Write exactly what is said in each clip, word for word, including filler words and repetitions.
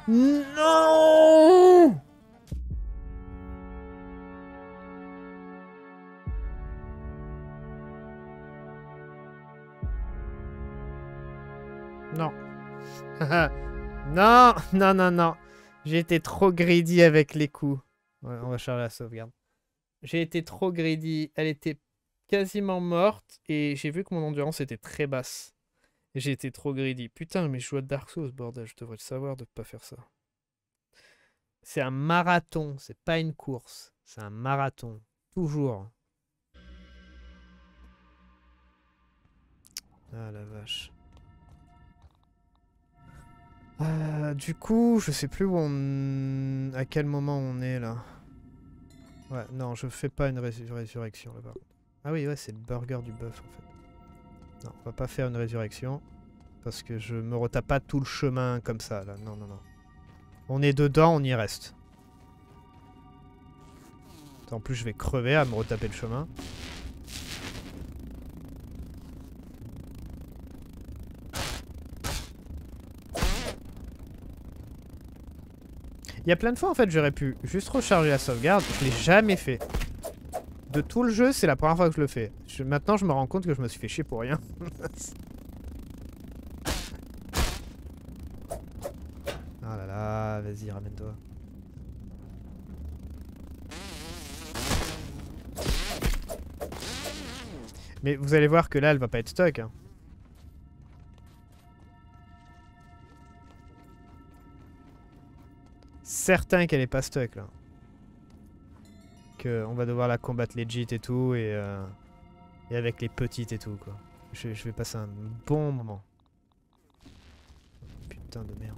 Non! Non. Non, non, non, non. J'ai été trop greedy avec les coups. Ouais, on va charger la sauvegarde. J'ai été trop greedy. Elle était quasiment morte et j'ai vu que mon endurance était très basse. J'ai été trop greedy. Putain, mais je joue à Dark Souls, bordel. Je devrais le savoir de pas faire ça. C'est un marathon, c'est pas une course. C'est un marathon. Toujours. Ah la vache. Euh, du coup, je sais plus où on... à quel moment on est là. Ouais, non, je fais pas une résur- résurrection là-bas. Ah oui, ouais, c'est le burger du bœuf en fait. Non, on va pas faire une résurrection. Parce que je me retape pas tout le chemin comme ça là. Non, non, non. On est dedans, on y reste. En plus, je vais crever à me retaper le chemin. Il y a plein de fois en fait, j'aurais pu juste recharger la sauvegarde. Je l'ai jamais fait. De tout le jeu, c'est la première fois que je le fais. Je, maintenant, je me rends compte que je me suis fait chier pour rien. Ah là là, vas-y, ramène-toi. Mais vous allez voir que là, elle va pas être stock. Hein. Certain qu'elle est pas stock là. Que on va devoir la combattre legit et tout et, euh, et avec les petites et tout quoi. Je, je vais passer un bon moment. Putain de merde.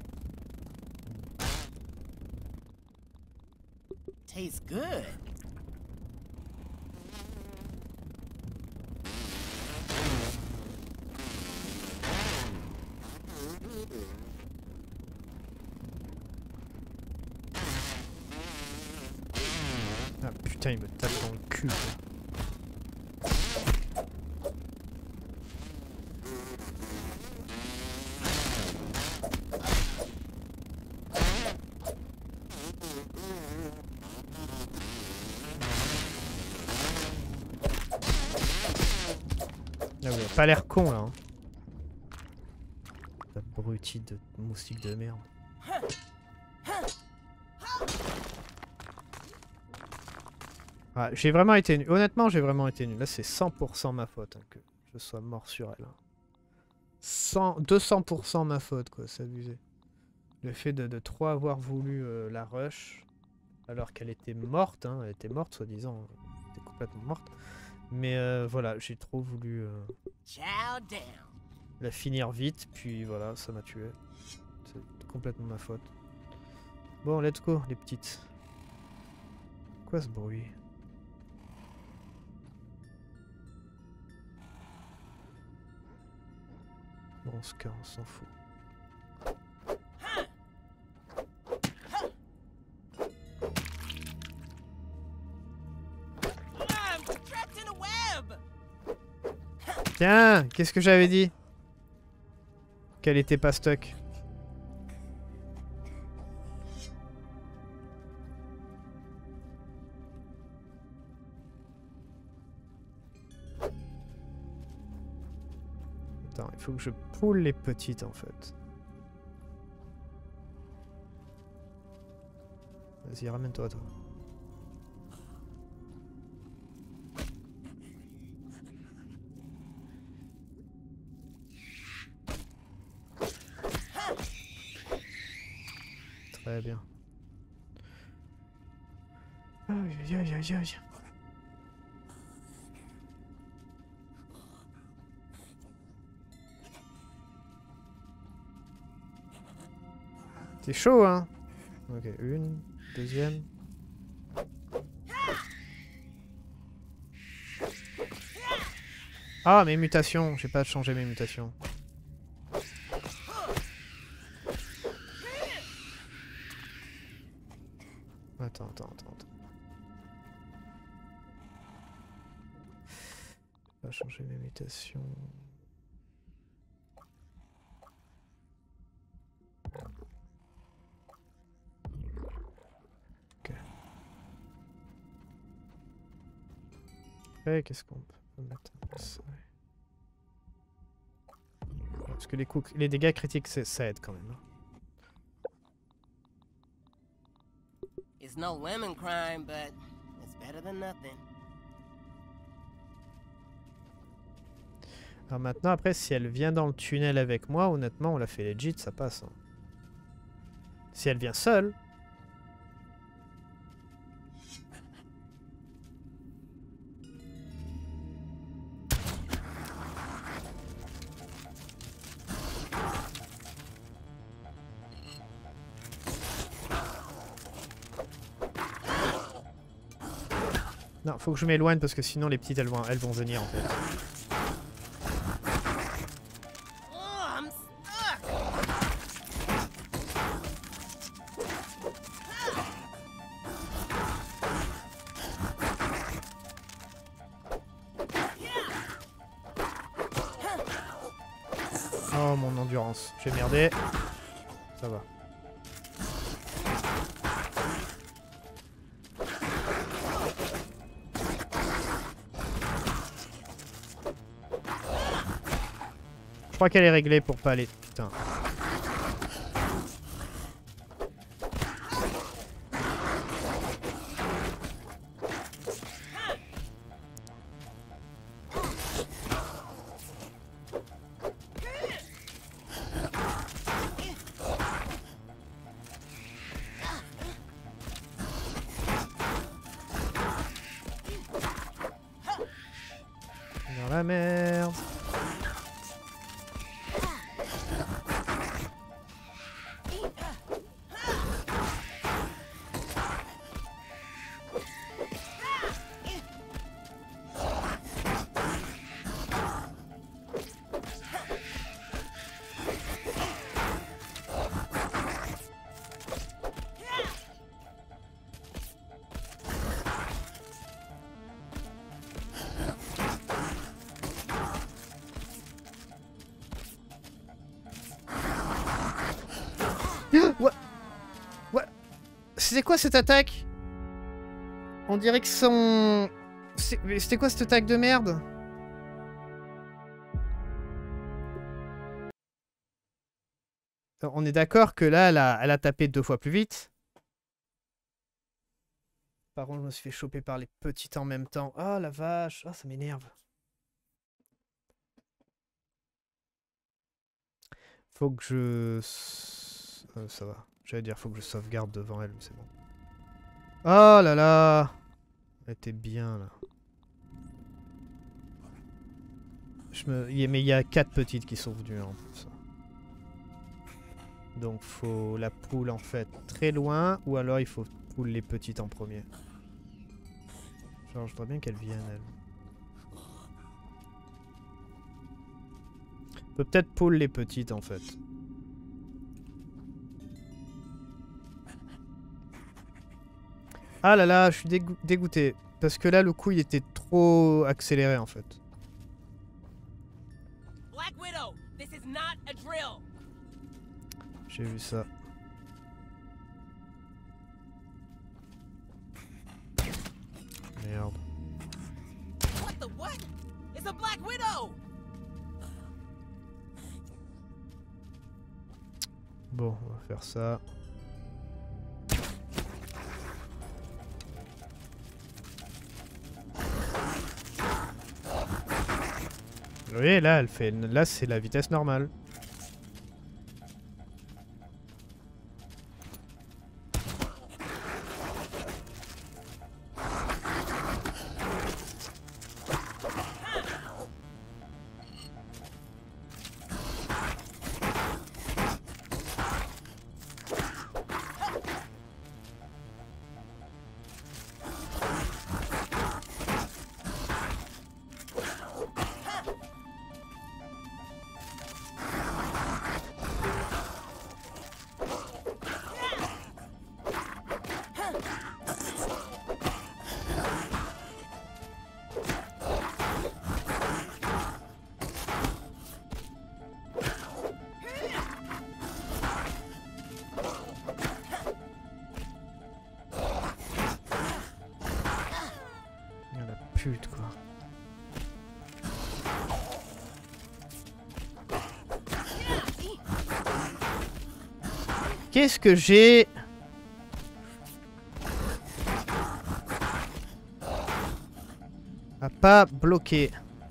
Tastes good. Ah putain, il me tape dans le cul. Quoi. Ah oui, il a pas l'air con là. Hein. Abruti de moustique de merde. Ah, j'ai vraiment été nul. Honnêtement, j'ai vraiment été nul. Là, c'est cent pour cent ma faute hein, que je sois mort sur elle. Hein. cent, deux cents pour cent ma faute, quoi. C'est abusé. Le fait de, de trop avoir voulu euh, la rush, alors qu'elle était morte, hein, elle était morte, soi-disant. Elle était complètement morte. Mais euh, voilà, j'ai trop voulu euh, la finir vite, puis voilà, ça m'a tué. C'est complètement ma faute. Bon, let's go, les petites. Quoi ce bruit? Bon, ce cas, on s'en fout. Tiens, qu'est-ce que j'avais dit? Qu'elle était pas stock. Attends, il faut que je poule les petites en fait. Vas-y, ramène-toi, toi. Très bien. Aïe, aïe, aïe, aïe, aïe. C'est chaud, hein? Ok, une, deuxième. Ah, mes mutations. J'ai pas changé mes mutations. Attends, attends, attends, attends. Pas changer mes mutations. Après, qu'est-ce qu'on peut mettre? Ça, ouais. Parce que les, coups, les dégâts critiques, ça aide quand même. Hein. It's no lemon crime, but it's better than nothing. Alors maintenant, après, si elle vient dans le tunnel avec moi, honnêtement, on l'a fait legit, ça passe. Hein. Si elle vient seule... Non, faut que je m'éloigne parce que sinon les petites elles vont, elles vont venir en fait. Oh, I'm stuck. Oh mon endurance, j'ai merdé. Ça va. Je crois qu'elle est réglée pour pas aller. Putain. Dans la merde. What? What? C'était quoi cette attaque? On dirait que son... C'était quoi cette attaque de merde? On est d'accord que là, elle a, elle a tapé deux fois plus vite. Par contre, je me suis fait choper par les petites en même temps. Oh la vache, oh, ça m'énerve. Faut que je... Euh, ça va. J'allais dire, faut que je sauvegarde devant elle, mais c'est bon. Oh là là! Elle était bien là. Je me... Mais il y a quatre petites qui sont venues en plus. Donc faut la poule en fait très loin, ou alors il faut poule les petites en premier. Genre je voudrais bien qu'elles viennent elles. On peut peut-être poule les petites en fait. Ah là là, je suis dégo dégoûté. Parce que là le coup il était trop accéléré en fait. Black Widow, this is not a drill. J'ai vu ça. Merde. What the what? It's a Black Widow. Bon, on va faire ça. Vous voyez, là, elle fait. Là, c'est la vitesse normale. Pute quoi. Qu'est-ce que j'ai? À pas bloquer.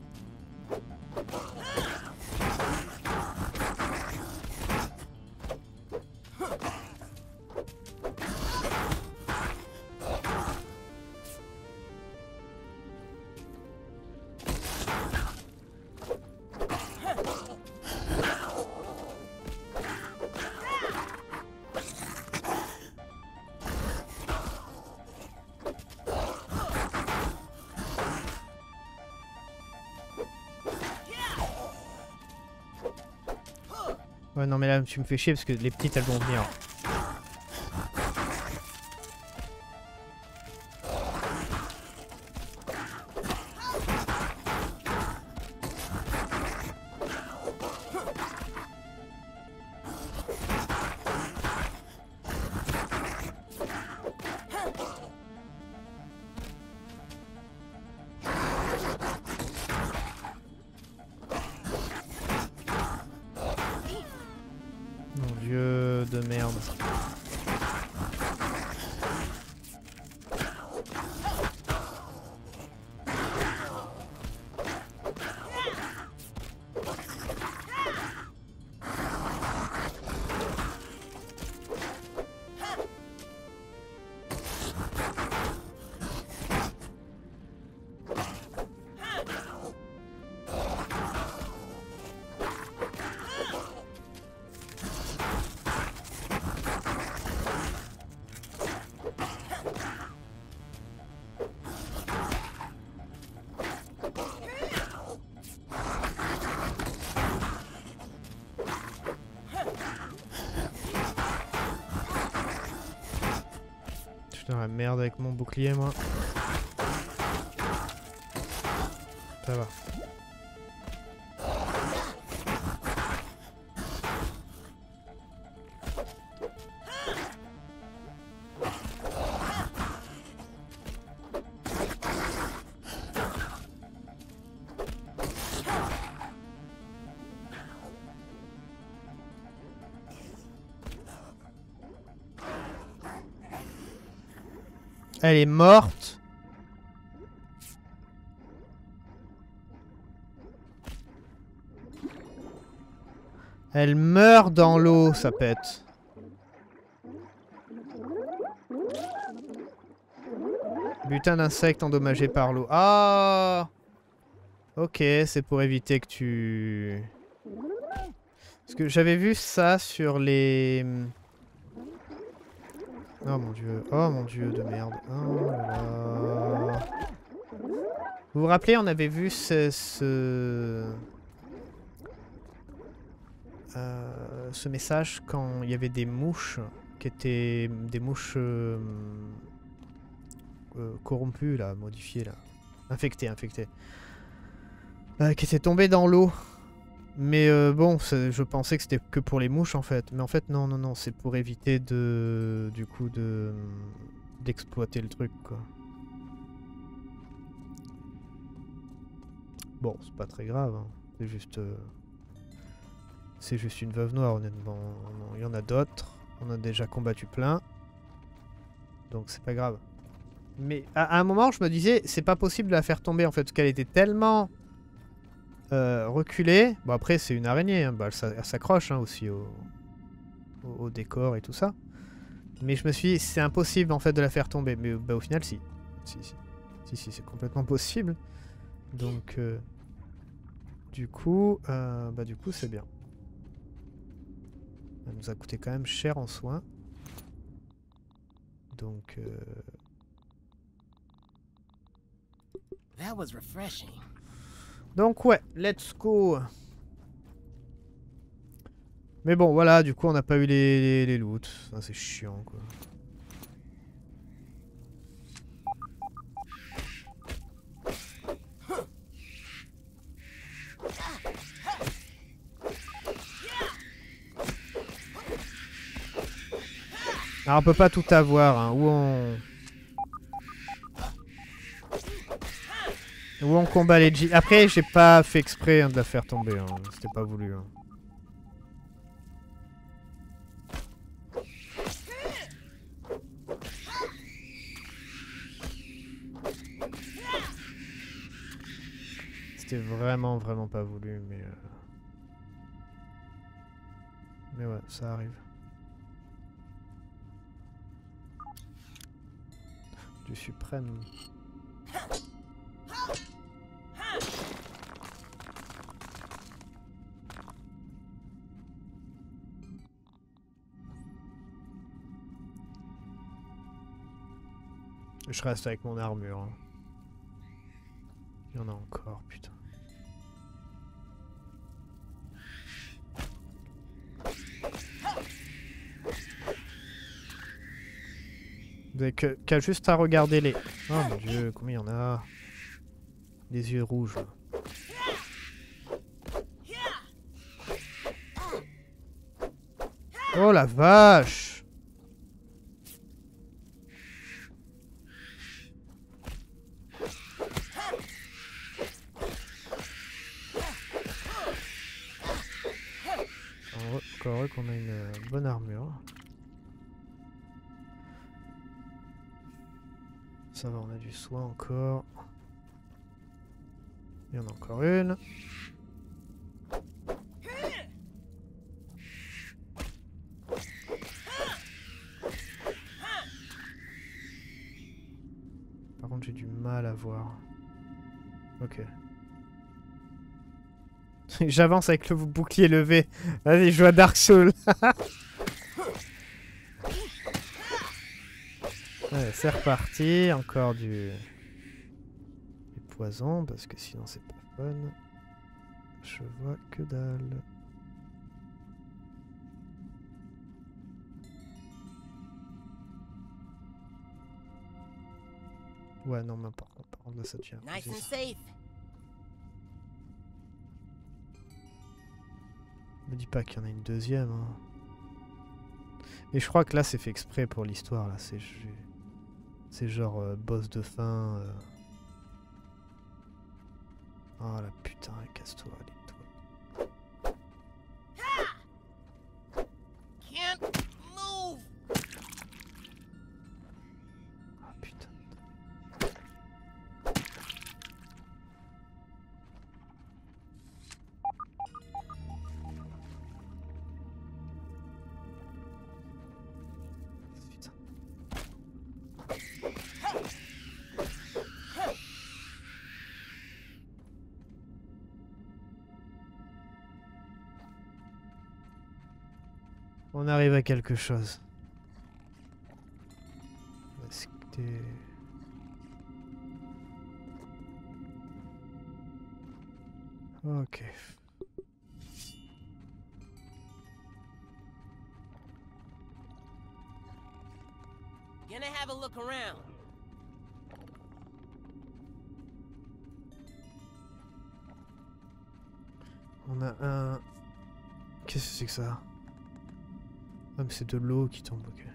Ouais non mais là tu me fais chier parce que les petites elles vont venir. Je suis dans la merde avec mon bouclier moi. Ça va. Elle est morte. Elle meurt dans l'eau, ça pète. Butin d'insectes endommagé par l'eau. Ah! Ok, c'est pour éviter que tu... Parce que j'avais vu ça sur les... Oh mon dieu, oh mon dieu de merde. Oh là là. Vous vous rappelez, on avait vu ce... ce... Euh, ce message quand il y avait des mouches qui étaient des mouches euh, euh, corrompues là, modifiées là, infectées, infectées, euh, qui étaient tombées dans l'eau. Mais euh, bon, je pensais que c'était que pour les mouches en fait, mais en fait non non non, c'est pour éviter de du coup de d'exploiter le truc quoi. Bon, c'est pas très grave, hein. C'est juste euh, c'est juste une veuve noire honnêtement. Il y en a d'autres, on a déjà combattu plein, donc c'est pas grave. Mais à, à un moment, je me disais, c'est pas possible de la faire tomber en fait, parce qu'elle était tellement euh, reculée. Bon après, c'est une araignée, hein. Bah, elle, elle s'accroche hein, aussi au, au, au décor et tout ça. Mais je me suis dit, c'est impossible en fait de la faire tomber. Mais bah, au final, si. Si, si, si, si c'est complètement possible. Donc, euh, du coup, euh, bah du coup, c'est bien. Elle nous a coûté quand même cher en soins. Donc... Euh... That was refreshing. Donc ouais, let's go. Mais bon, voilà, du coup, on n'a pas eu les, les, les loots. Ah, c'est chiant, quoi. Alors, on peut pas tout avoir, hein. Où on... Où on combat les G... Après, j'ai pas fait exprès hein, de la faire tomber, hein. C'était pas voulu. Hein. c'était vraiment vraiment pas voulu, mais... Euh... Mais ouais, ça arrive. Du suprême. Je reste avec mon armure. Hein. Il y en a encore, putain. Vous avez qu'à juste à regarder les... Oh mon dieu, combien il y en a? Les yeux rouges. Là. Oh la vache! Encore heureux qu'on a une euh, bonne armure. Ça va, on a du soin encore. Il y en a encore une. Par contre, j'ai du mal à voir. Ok. J'avance avec le bouclier levé. Vas-y, je joue à Dark Souls. Allez, c'est reparti. Encore du... du poison, parce que sinon c'est pas fun. Je vois que dalle. Ouais, non, mais par contre, par contre là, ça tient. Nice and safe. Me dis pas qu'il y en a une deuxième. Hein. Mais je crois que là, c'est fait exprès pour l'histoire. Là, c'est c'est genre euh, boss de fin. Euh... Oh la putain, casse-toi, allez, toi. Can't move. Ah putain. On arrive à quelque chose. Est-ce que t'es... Ok. Gonna have a look around. On a un... Qu'est-ce que c'est que ça? Ah mais c'est de l'eau qui tombe, ok.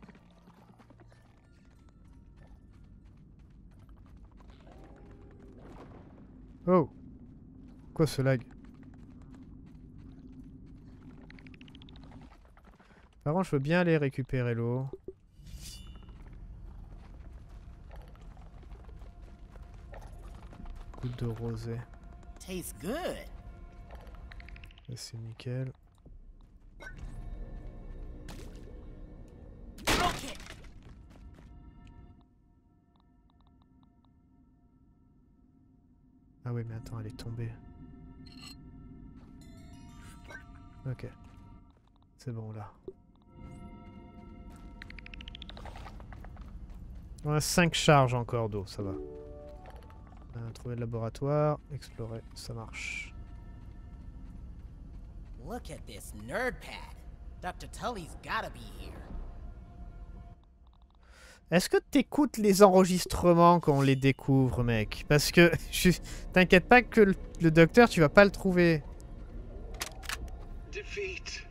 Oh! Quoi ce lag? Par contre je veux bien aller récupérer l'eau. Goutte de rosée. Tastes good. C'est nickel. Ah oui mais attends, elle est tombée. Ok. C'est bon là. On a cinq charges encore d'eau, ça va. On a trouvé le laboratoire, explorer, ça marche. Look at this nerd pad. Doctor Tully's gotta be here. Est-ce que t'écoutes les enregistrements quand on les découvre, mec? Parce que, t'inquiète pas que le, le docteur, tu vas pas le trouver. Defeat.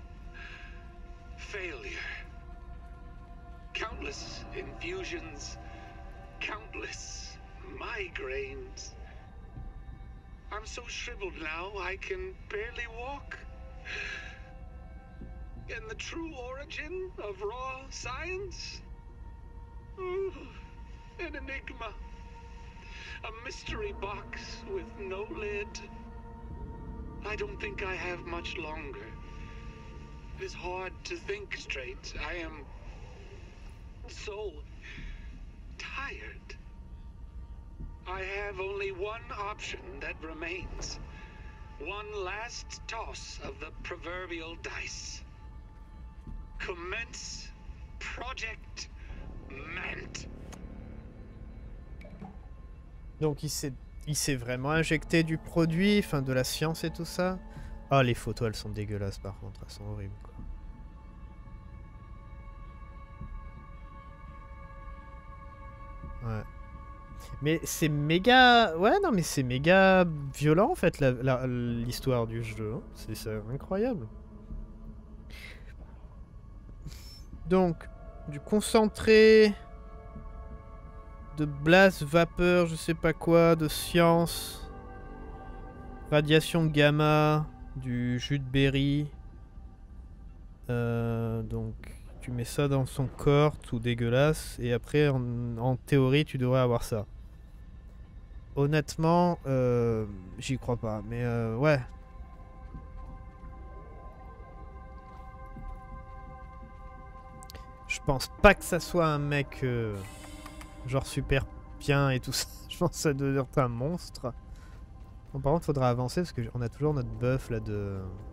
Failure. Countless infusions. Countless migraines. I'm so shriveled now, I can barely walk. And the true origin of raw science? Oh, an enigma. A mystery box with no lid. I don't think I have much longer. It is hard to think straight. I am so tired. I have only one option that remains. One last toss of the proverbial dice. Commence Project Mant. Donc il s'est il s'est vraiment injecté du produit, enfin de la science et tout ça. Ah, les photos elles sont dégueulasses par contre, elles sont horribles quoi. Ouais. Mais c'est méga... Ouais, non, mais c'est méga violent, en fait, l'histoire du jeu. Hein. C'est incroyable. Donc, du concentré... de blast, vapeur, je sais pas quoi, de science... radiation gamma, du jus de berry... Euh, donc... Tu mets ça dans son corps, tout dégueulasse, et après, en, en théorie, tu devrais avoir ça. Honnêtement, euh, j'y crois pas, mais euh, ouais. Je pense pas que ça soit un mec euh, genre super bien et tout ça. Je pense que ça doit être un monstre. Bon, par contre, faudra avancer parce qu'on a toujours notre buff là de...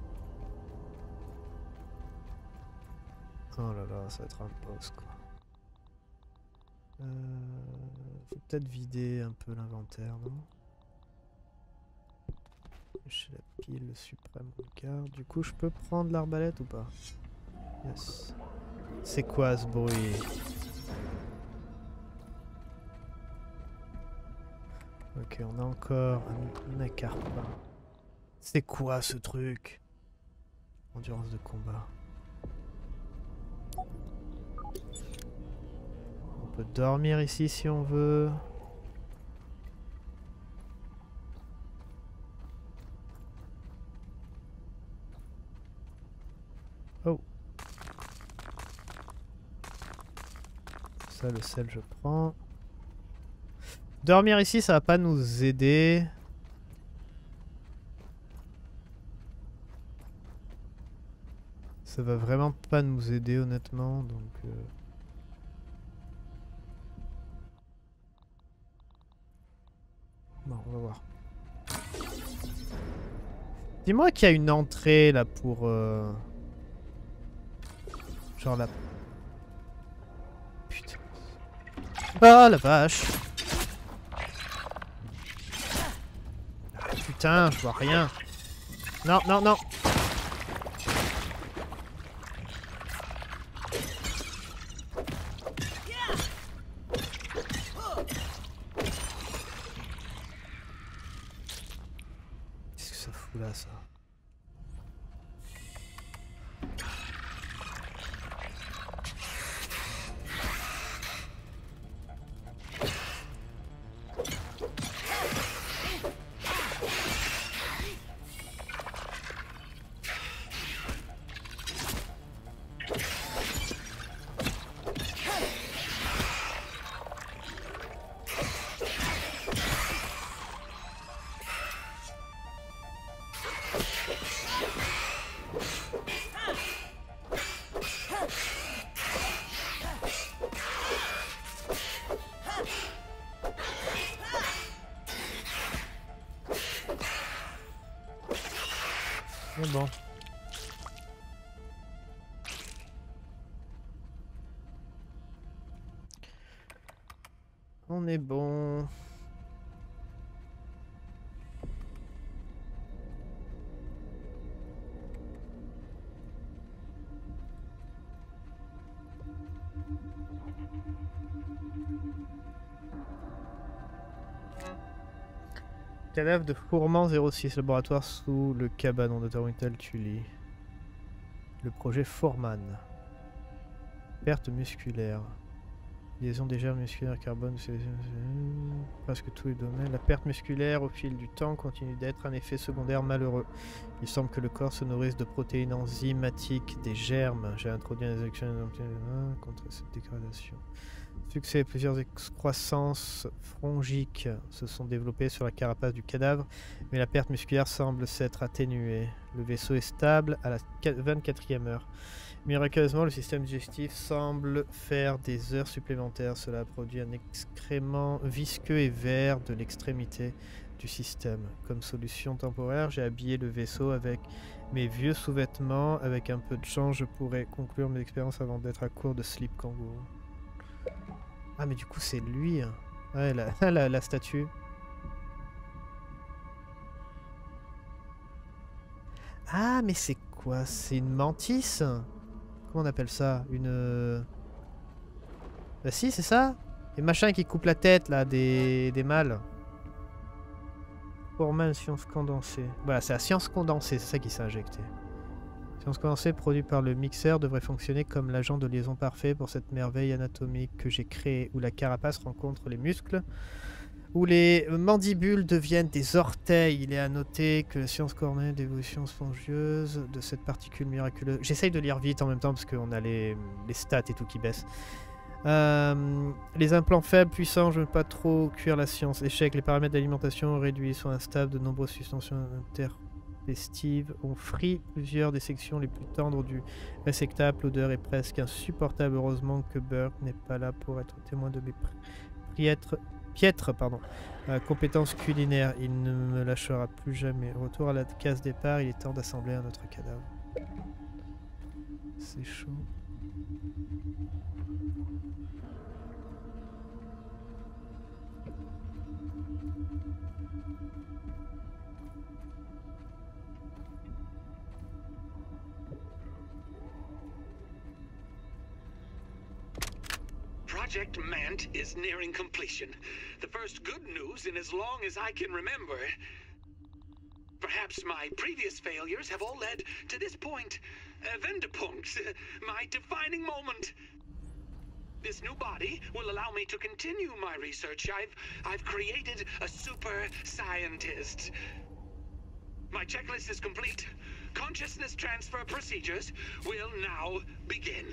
Oh là là, ça va être un boss quoi. Euh, faut peut-être vider un peu l'inventaire, non? J'ai la pile suprême regarde. Du coup, je peux prendre l'arbalète ou pas? Yes. C'est quoi ce bruit? Ok, on a encore un Nakarpa. C'est quoi ce truc? Endurance de combat. On peut dormir ici si on veut. Oh. Ça, le sel, je prends. Dormir ici, ça va pas nous aider. Ça va vraiment pas nous aider, honnêtement, donc... Euh... Bon, on va voir. Dis-moi qu'il y a une entrée là pour... Euh... Genre la... Putain. Ah la vache. Ah, putain, je vois rien. Non, non, non. Là, ça. Bon. On est bon. Cadavre de Fourmand zéro six, laboratoire sous le cabanon de Torwintel Tully. Le projet Foreman. Perte musculaire. Liaison des germes musculaires carbone, c'est presque tous les domaines. La perte musculaire au fil du temps continue d'être un effet secondaire malheureux. Il semble que le corps se nourrisse de protéines enzymatiques des germes. J'ai introduit des actions contre cette dégradation. Succès, plusieurs excroissances fongiques se sont développées sur la carapace du cadavre, mais la perte musculaire semble s'être atténuée. Le vaisseau est stable à la vingt-quatrième heure. Miraculeusement, le système digestif semble faire des heures supplémentaires. Cela a produit un excrément visqueux et vert de l'extrémité du système. Comme solution temporaire, j'ai habillé le vaisseau avec mes vieux sous-vêtements. Avec un peu de chance, je pourrais conclure mes expériences avant d'être à court de slip kangourou. Ah mais du coup c'est lui. Hein. Ouais, la, la, la statue. Ah mais c'est quoi? C'est une mantis? Comment on appelle ça? Une... Bah si, c'est ça. Les machins qui coupent la tête, là, des, des mâles. Format science condensée. Voilà, c'est la science condensée, c'est ça qui s'est injecté. Science condensée produite par le mixeur devrait fonctionner comme l'agent de liaison parfait pour cette merveille anatomique que j'ai créée, où la carapace rencontre les muscles, où les mandibules deviennent des orteils. Il est à noter que la science cornée d'évolution spongieuse de cette particule miraculeuse... J'essaye de lire vite en même temps parce qu'on a les, les stats et tout qui baissent. Euh, les implants faibles, puissants, je ne veux pas trop cuire la science. Échec, les paramètres d'alimentation réduits sont instables. De nombreuses substances interpestives ont frit plusieurs des sections les plus tendres du réceptacle. L'odeur est presque insupportable. Heureusement que Burke n'est pas là pour être témoin de mes piètres... Piètre, pardon. Euh, compétence culinaire, il ne me lâchera plus jamais. Retour à la case départ, il est temps d'assembler un autre cadavre. C'est chaud. Project Mant is nearing completion. The first good news in as long as I can remember. Perhaps my previous failures have all led to this point. Uh, Vendepunkt, uh, my defining moment. This new body will allow me to continue my research. I've, I've created a super scientist. My checklist is complete. Consciousness transfer procedures will now begin.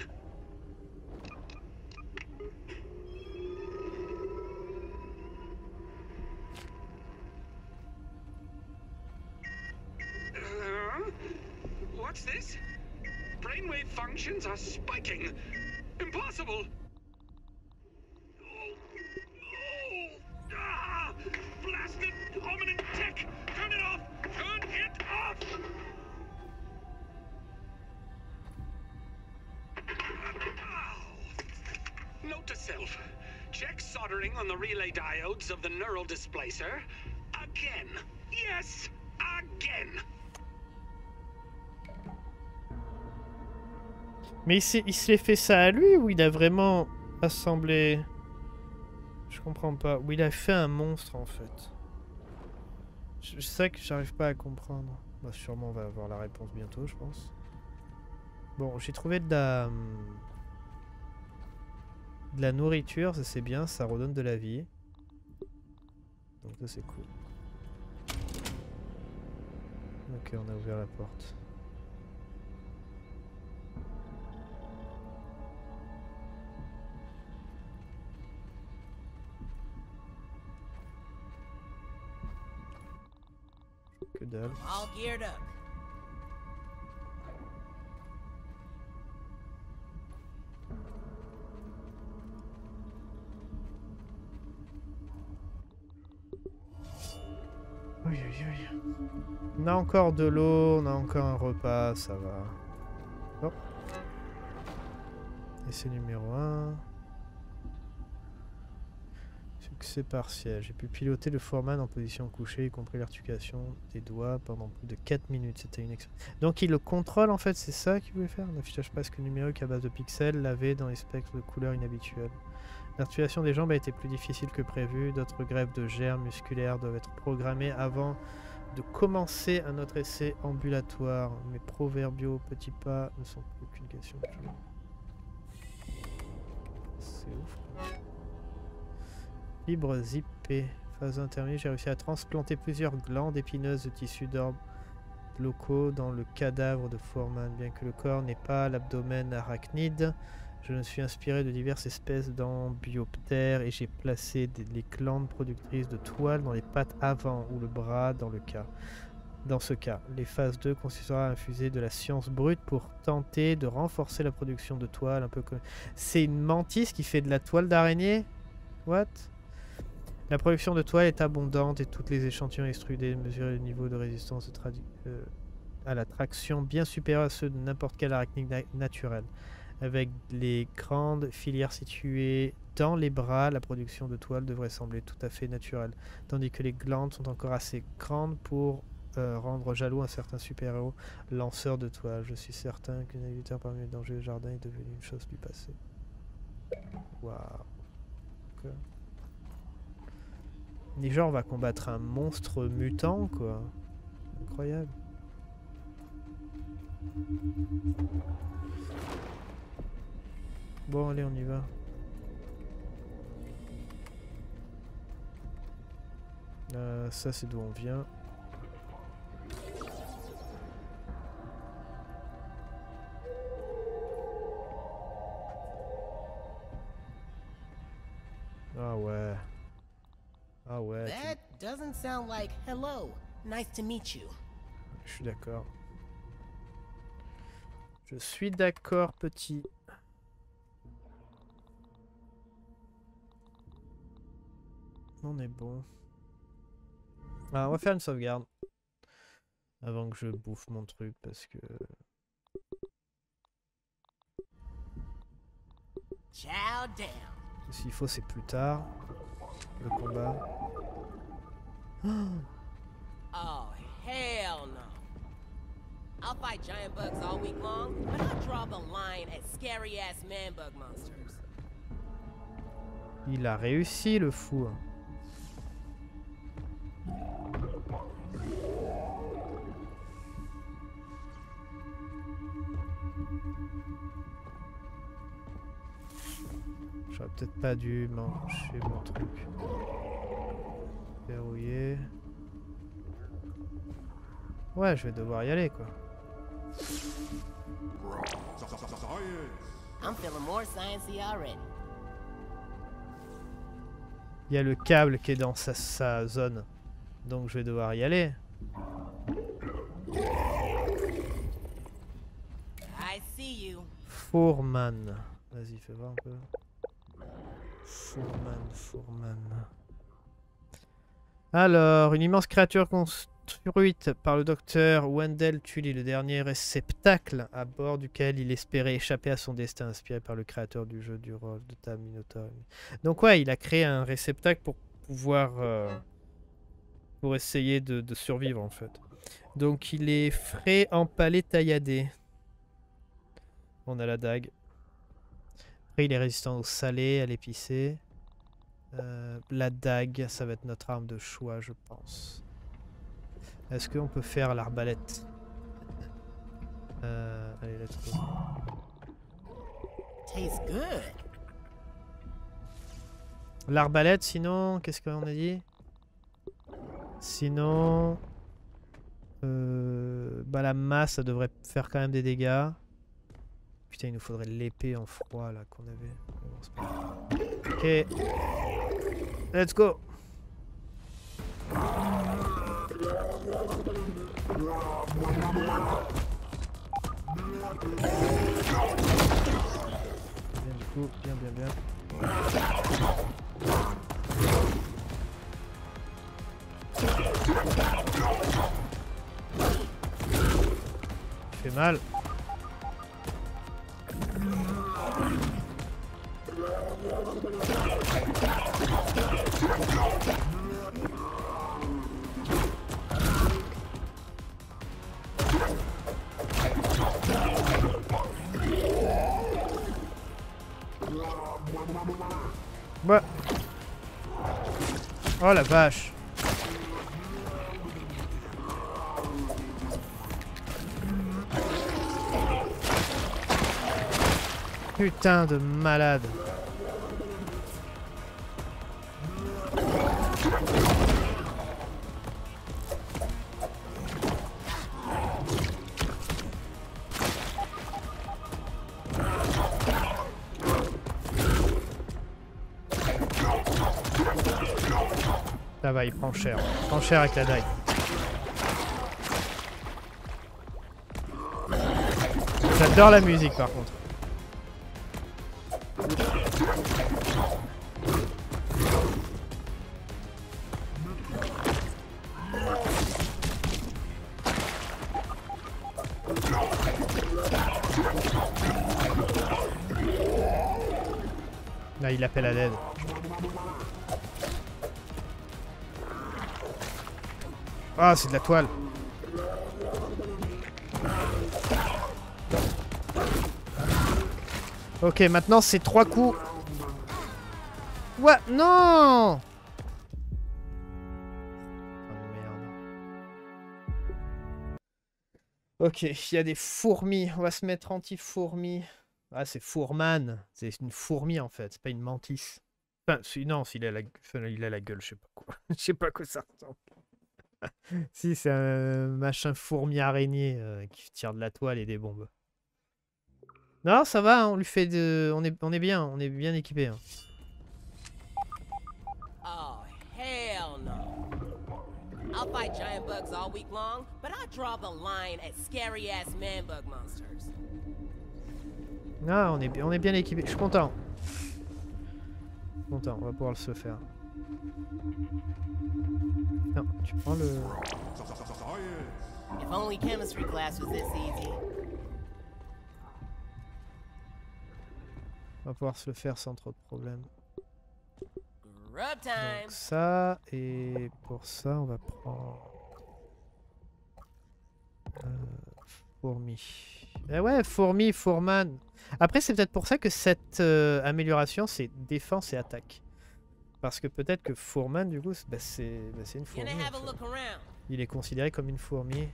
Uh, what's this? Brainwave functions are spiking. Impossible! Oh, oh, ah, blasted hominin tech! Turn it off! Turn it off! Oh. Note to self. Check soldering on the relay diodes of the neural displacer. Again. Yes, again. Mais il, il s'est fait ça à lui ou il a vraiment assemblé... Je comprends pas. Ou il a fait un monstre en fait. C'est ça que j'arrive pas à comprendre. Bah, sûrement on va avoir la réponse bientôt je pense. Bon, j'ai trouvé de la... De la nourriture, ça c'est bien, ça redonne de la vie. Donc ça c'est cool. Ok, on a ouvert la porte. Que dalle. All geared up. Oui, oui, oui. On a encore de l'eau, on a encore un repas, ça va. Oh. Essai numéro un. Succès partiel. J'ai pu piloter le Foreman en position couchée, y compris l'articulation des doigts pendant plus de quatre minutes. C'était une expérience. Donc il le contrôle en fait, c'est ça qu'il voulait faire. Un affichage presque numérique à base de pixels lavé dans les spectres de couleurs inhabituelles. L'articulation des jambes a été plus difficile que prévu. D'autres greffes de germes musculaires doivent être programmées avant de commencer un autre essai ambulatoire. Mes proverbiaux petits pas ne sont plus qu'une question de jour. C'est ouf. Fibres I P. Phase intermédiaire, j'ai réussi à transplanter plusieurs glandes épineuses de tissus d'arbres locaux dans le cadavre de Foreman. Bien que le corps n'ait pas l'abdomen arachnide, je me suis inspiré de diverses espèces d'ambioptères et j'ai placé des, les glandes productrices de toile dans les pattes avant ou le bras dans le cas. Dans ce cas, les phases deux consistera à infuser de la science brute pour tenter de renforcer la production de toile un peu comme... C'est une mantis qui fait de la toile d'araignée? What? La production de toile est abondante et tous les échantillons extrudés mesurent le niveau de résistance de euh, à la traction bien supérieur à ceux de n'importe quel arachnide na naturel. Avec les grandes filières situées dans les bras, la production de toile devrait sembler tout à fait naturelle, tandis que les glandes sont encore assez grandes pour euh, rendre jaloux un certain super-héros lanceur de toile. Je suis certain qu'une agriculture parmi les dangers du jardin est devenue une chose du passé. Waouh. Okay. Et genre on va combattre un monstre mutant quoi. Incroyable. Bon allez on y va. Euh, ça c'est d'où on vient. Ah ouais. Ah ouais. That doesn't sound like hello. Nice to meet you. Je suis d'accord. Je suis d'accord, petit. On est bon. Ah, on va faire une sauvegarde. Avant que je bouffe mon truc parce que... Chow down. S'il faut, c'est plus tard. Le combat. Oh, hell no. I'll fight giant bugs all week long, but I draw the line at scary-ass man-bug monsters. Il a réussi, le fou. J'aurais peut-être pas dû manger mon truc. Verrouillé. Ouais, je vais devoir y aller, quoi. I'm feeling more sciencey already. Il y a le câble qui est dans sa, sa zone. Donc je vais devoir y aller. I see you. Foreman. Vas-y, fais voir un peu. Foreman, Foreman. Alors, une immense créature construite par le docteur Wendell Tully, le dernier réceptacle à bord duquel il espérait échapper à son destin, inspiré par le créateur du jeu du rôle de Tam Minotaur. Donc ouais, il a créé un réceptacle pour pouvoir... Euh, pour essayer de, de survivre en fait. Donc il est frais, empalé, tailladé. On a la dague. Après il est résistant au salé, à l'épicé. Euh, la dague, ça va être notre arme de choix, je pense. Est-ce qu'on peut faire l'arbalète? euh, Allez, let's go. Tastes good. L'arbalète, sinon, qu'est-ce qu'on a dit? Sinon... Euh, bah la masse, ça devrait faire quand même des dégâts. Putain, il nous faudrait l'épée en froid, là, qu'on avait. Ok. Let's go. Bien du coup, bien, bien, bien. Il fait mal. Bah. Oh la vache. Putain de malade. Ça va, il prend cher. Il prend cher avec la dague. J'adore la musique par contre. Là, il appelle à l'aide. Ah, c'est de la toile. Ok, maintenant c'est trois coups. Ouais, non. Oh merde. Ok, il y a des fourmis. On va se mettre anti-fourmis. Ah, c'est Fourman. C'est une fourmi en fait, c'est pas une mantis. Enfin, non, s'il a la, il a la gueule, je sais pas quoi. Je sais pas quoi ça ressemble. Si, c'est un machin fourmi araignée euh, qui tire de la toile et des bombes. Non, ça va, hein, on lui fait de... On est, on est bien, on est bien équipé. Hein. Oh, hell no. I'll fight giant bugs all week long, but I draw the line at scary-ass man-bug monsters. Non, on est, on est bien équipé. Je suis content. Je suis content, on va pouvoir le se faire. Non, tu prends le... If only chemistry class was this easy. On va pouvoir se le faire sans trop de problèmes. Rub time. Donc ça, et pour ça, on va prendre... Euh, fourmi. Eh ouais, fourmi, fourman. Après, c'est peut-être pour ça que cette euh, amélioration, c'est défense et attaque. Parce que peut-être que fourman, du coup, bah, c'est bah, une fourmi. En fait. Il est considéré comme une fourmi.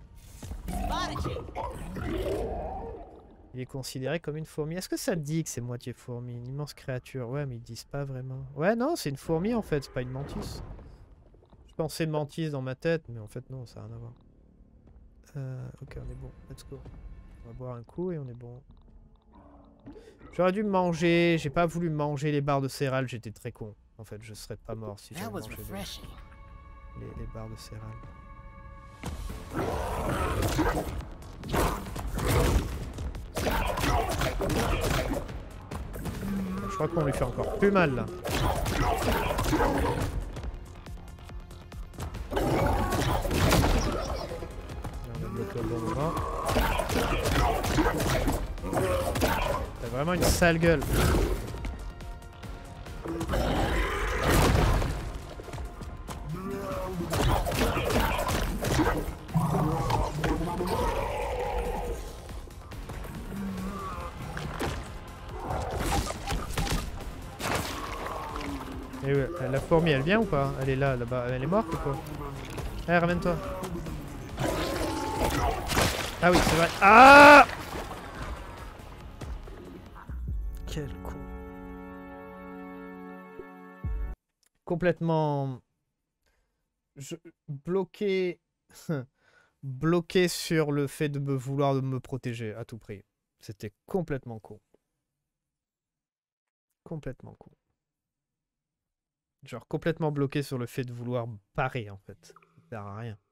Il est considéré comme une fourmi. Est-ce que ça dit que c'est moitié fourmi? Une immense créature. Ouais, mais ils disent pas vraiment. Ouais, non, c'est une fourmi en fait, c'est pas une mantis. Je pensais mantis dans ma tête, mais en fait, non, ça n'a rien à voir. Euh, ok, on est bon. Let's go. On va boire un coup et on est bon. J'aurais dû manger. J'ai pas voulu manger les barres de céréales, j'étais très con. En fait, je serais pas mort si j'avais mangé les, les, les barres de céréales. Je crois qu'on lui fait encore plus mal là. On a bloqué au bon moment. T'as vraiment une sale gueule. Et ouais, la fourmi elle vient ou pas? Elle est là, là-bas. Elle est morte ou quoi? Allez, ramène-toi. Ah oui, c'est vrai. Ah! Quel con. Complètement... Je... Bloqué... Bloqué sur le fait de me vouloir me protéger à tout prix. C'était complètement con. Complètement con. Genre complètement bloqué sur le fait de vouloir parer en fait. Ça sert à rien.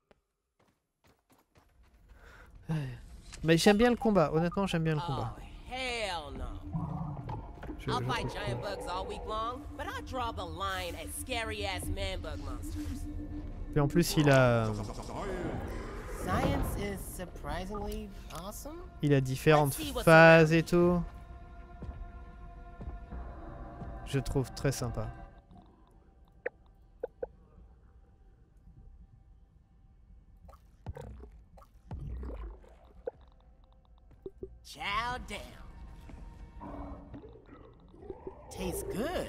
Mais j'aime bien le combat, honnêtement j'aime bien le combat. Oh, hell no. Je, I'll je fight trouve giant cool. bugs all week long, but I draw the line at scary-ass man-bug monsters. Et en plus il a... Science is surprisingly awesome. Il a différentes phases et tout. Je trouve très sympa. Chow down. Tastes good.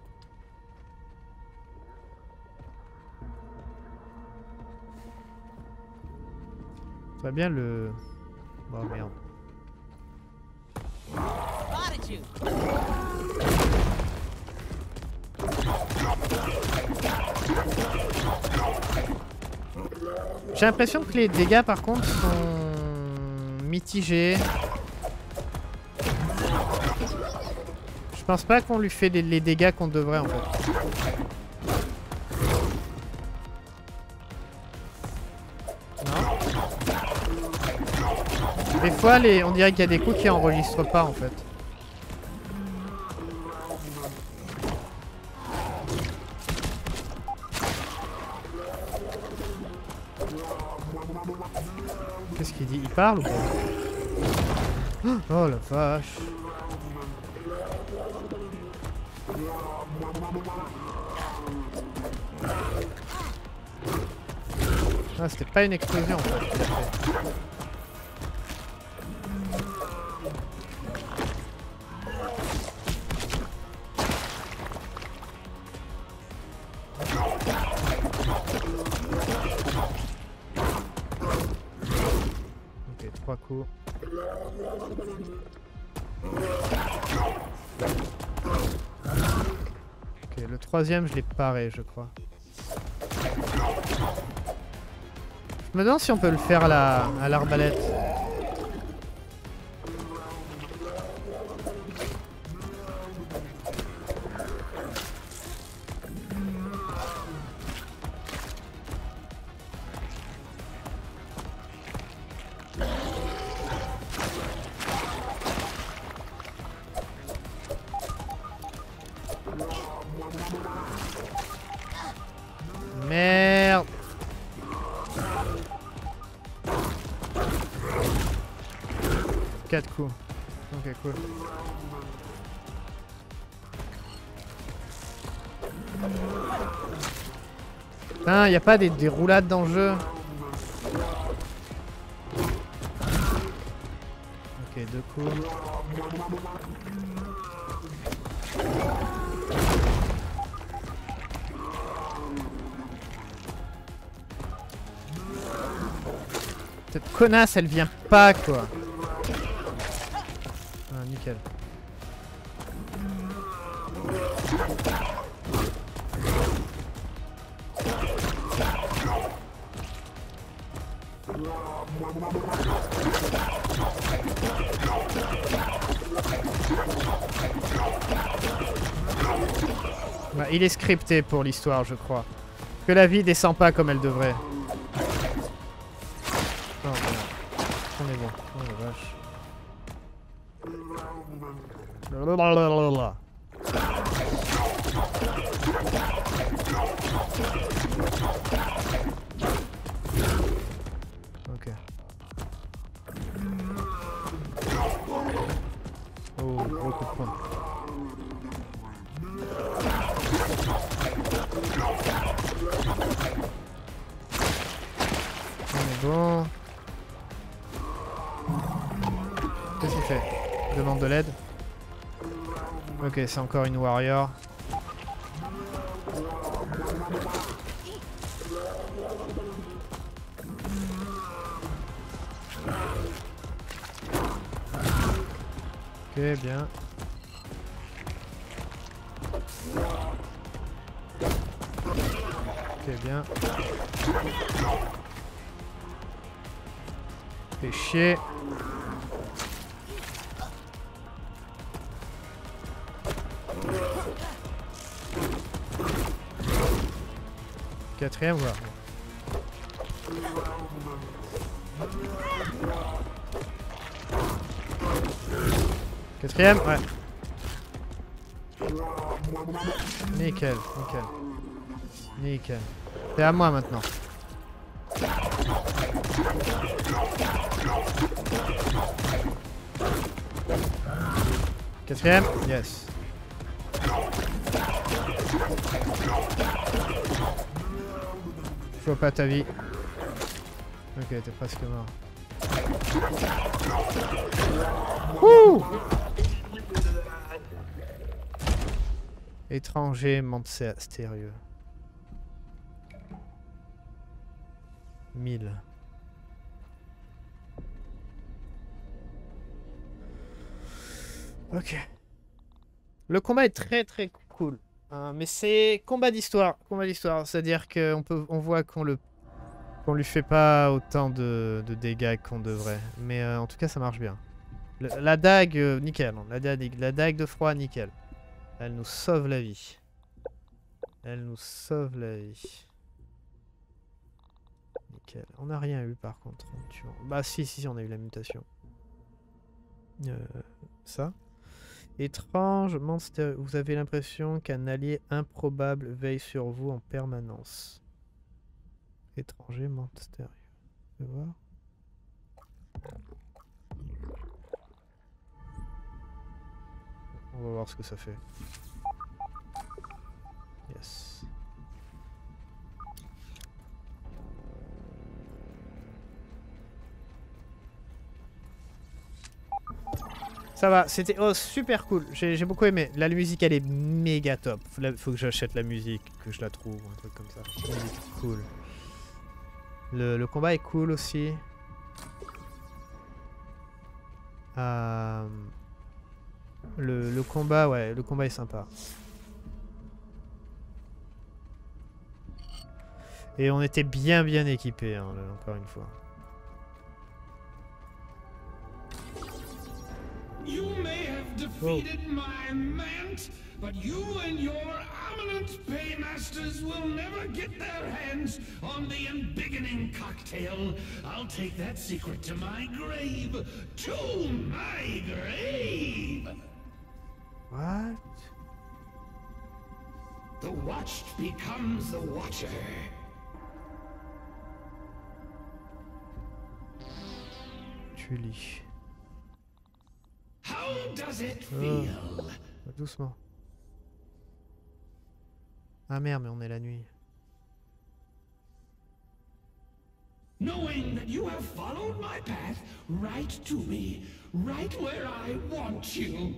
Très bien le... Oh merde. Spotted you. J'ai l'impression que les dégâts par contre sont mitigés. Je pense pas qu'on lui fait les, les dégâts qu'on devrait en fait. Non. Des fois les, on dirait qu'il y a des coups qui enregistrent pas en fait. Qu'est-ce qu'il dit? Il parle ou pas? Oh la vache. Ah, c'était pas une explosion en fait qu'il a fait. Ok, trois coups. Ok, le troisième je l'ai paré je crois. Je me demande si on peut le faire à la, à l'arbalète. Merde. quatre coups. Ok, cool. Putain, y a pas des, des roulades dans le jeu. Ok, deux coups. Cette connasse, elle vient pas, quoi. Ah, nickel. Bah, il est scripté pour l'histoire, je crois. Que la vie descend pas comme elle devrait. Oh, voilà. On est bon. Oh la vache. Blablabla. Ok. Oh, gros coup de poing. On est bon. Qu'est-ce qu'il fait? Demande de l'aide. Ok, c'est encore une warrior. Ok, bien. Ok, bien. Fait chier. Quatrième, voilà. Quatrième, ouais. Nickel, nickel. Nickel. C'est à moi maintenant. Quatrième, yes. Je vois pas ta vie. Ok, t'es presque mort. Ouh! Étranger, mystérieux. mille. Ok. Le combat est très très cool. Hein, mais c'est combat d'histoire. Combat d'histoire. C'est-à-dire qu'on peut, on voit qu'on le qu'on lui fait pas autant de, de dégâts qu'on devrait. Mais euh, en tout cas, ça marche bien. Le, la dague, euh, nickel. La dague, la dague de froid, nickel. Elle nous sauve la vie. Elle nous sauve la vie. Nickel. On n'a rien eu par contre. En tuant. Bah si, si, si, on a eu la mutation. Euh, ça. Étrange, monster. Vous avez l'impression qu'un allié improbable veille sur vous en permanence. Étranger, monster. Je vais voir. On va voir ce que ça fait. Yes. Ça va, c'était oh, super cool. J'ai beaucoup aimé. La musique, elle est méga top. Faut, la, faut que j'achète la musique, que je la trouve, un truc comme ça. La musique est cool. Le, le combat est cool aussi. Euh, le, le combat, ouais, le combat est sympa. Et on était bien bien équipés, hein, là, encore une fois. You may have defeated oh. my mant, but you and your eminent paymasters will never get their hands on the embiggening cocktail. I'll take that secret to my grave. To my grave! What? The watched becomes the watcher. Tu lis. How does it feel? Oh. Doucement. Ah merde, mais on est la nuit. Knowing that you have followed my path right to me, right where I want you.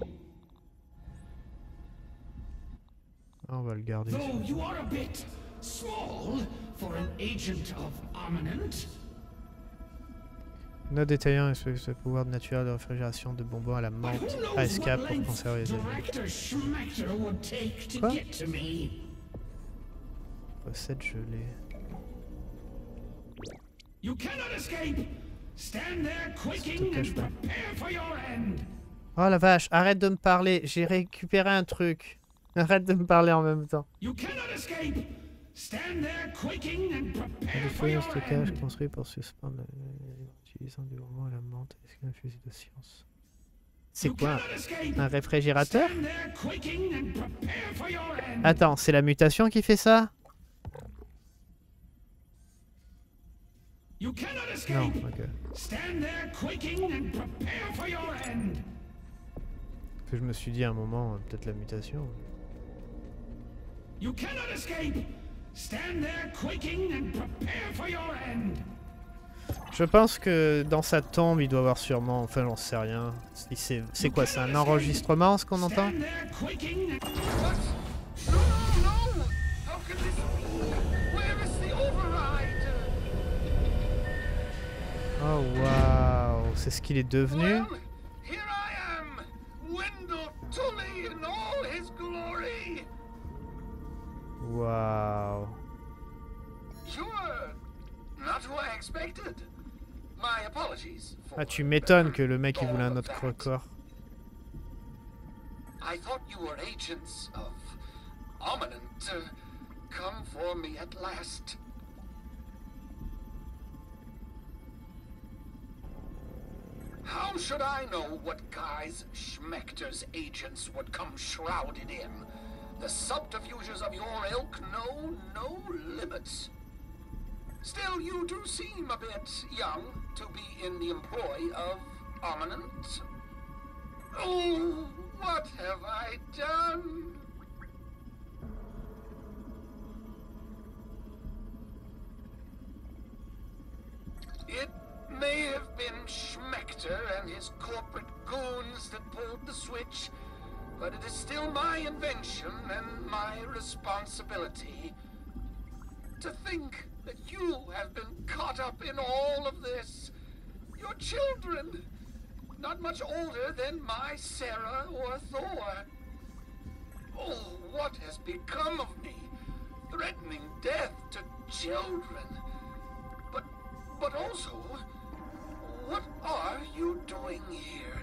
On va le garder. Though you are a bit small for an agent of Omninant. Note détaillant et ce pouvoir naturel de réfrigération de bonbons à la menthe A S K pour conserver les aliments. Quoi? Recette gelée. Oh la vache, arrête de me parler, j'ai récupéré un truc. Arrête de me parler en même temps. Le feuille de stockage construit pour suspendre utilisant du bonbon à la menthe et un fusil de science. C'est quoi? Un réfrigérateur? Attends, c'est la mutation qui fait ça? Non, ok. Que je me suis dit à un moment, peut-être la mutation. You cannot escape. Stand there quaking and prepare for your end. Je pense que dans sa tombe, il doit avoir sûrement, enfin j'en sais rien. C'est quoi, c'est un enregistrement ce qu'on entend? Oh waouh, c'est ce qu'il est devenu. Waouh. Ah, tu m'étonnes que le mec il voulait un autre record. I thought you were agents of Omninant to come for me at last. How should I know what guise Schmechter's agents would come shrouded in? The subterfuges of your ilk know no limits. Still, you do seem a bit young to be in the employ of Omninant. Oh, what have I done? It may have been Schmechter and his corporate goons that pulled the switch, but it is still my invention and my responsibility. To think that you have been caught up in all of this. Your children, not much older than my Sarah or Thor. Oh, what has become of me? Threatening death to children. But But also, what are you doing here?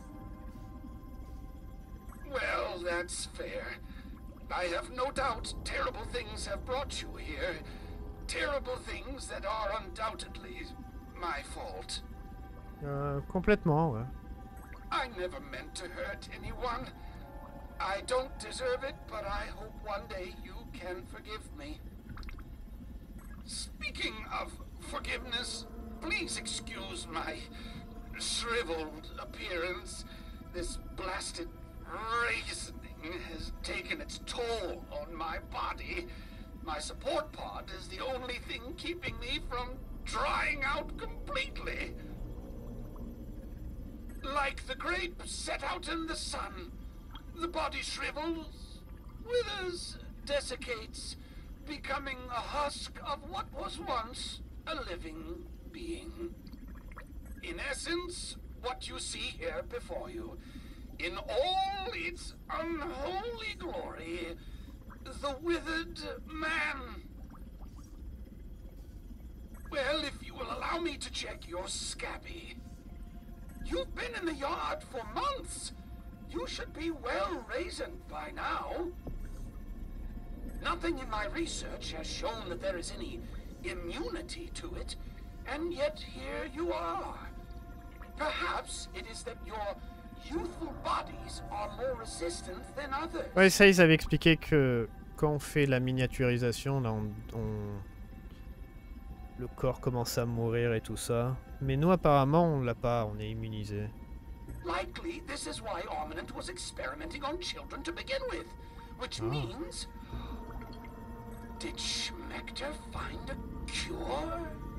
Well, that's fair. I have no doubt terrible things have brought you here. Terrible things that are undoubtedly my fault. Euh, complètement, ouais. I never meant to hurt anyone. I don't deserve it, but I hope one day you can forgive me. Speaking of forgiveness, please excuse my shriveled appearance. This blasted reasoning has taken its toll on my body. My support pod is the only thing keeping me from drying out completely. Like the grape set out in the sun, the body shrivels, withers, desiccates, becoming a husk of what was once a living being. In essence, what you see here before you, in all its unholy glory, the withered man. Well, if you will allow me to check your scabby. You've been in the yard for months. You should be well raisined by now. Nothing in my research has shown that there is any immunity to it, and yet here you are. Perhaps it is that your youthful bodies are more resistant than others. Ouais, ça, ils avaient expliqué que quand on fait la miniaturisation, là, on, on... le corps commence à mourir et tout ça. Mais nous, apparemment, on l'a pas, on est immunisé. Likely, this is why Armament was experimenting on children to begin with, which Oh. means, did Schmechter find a cure?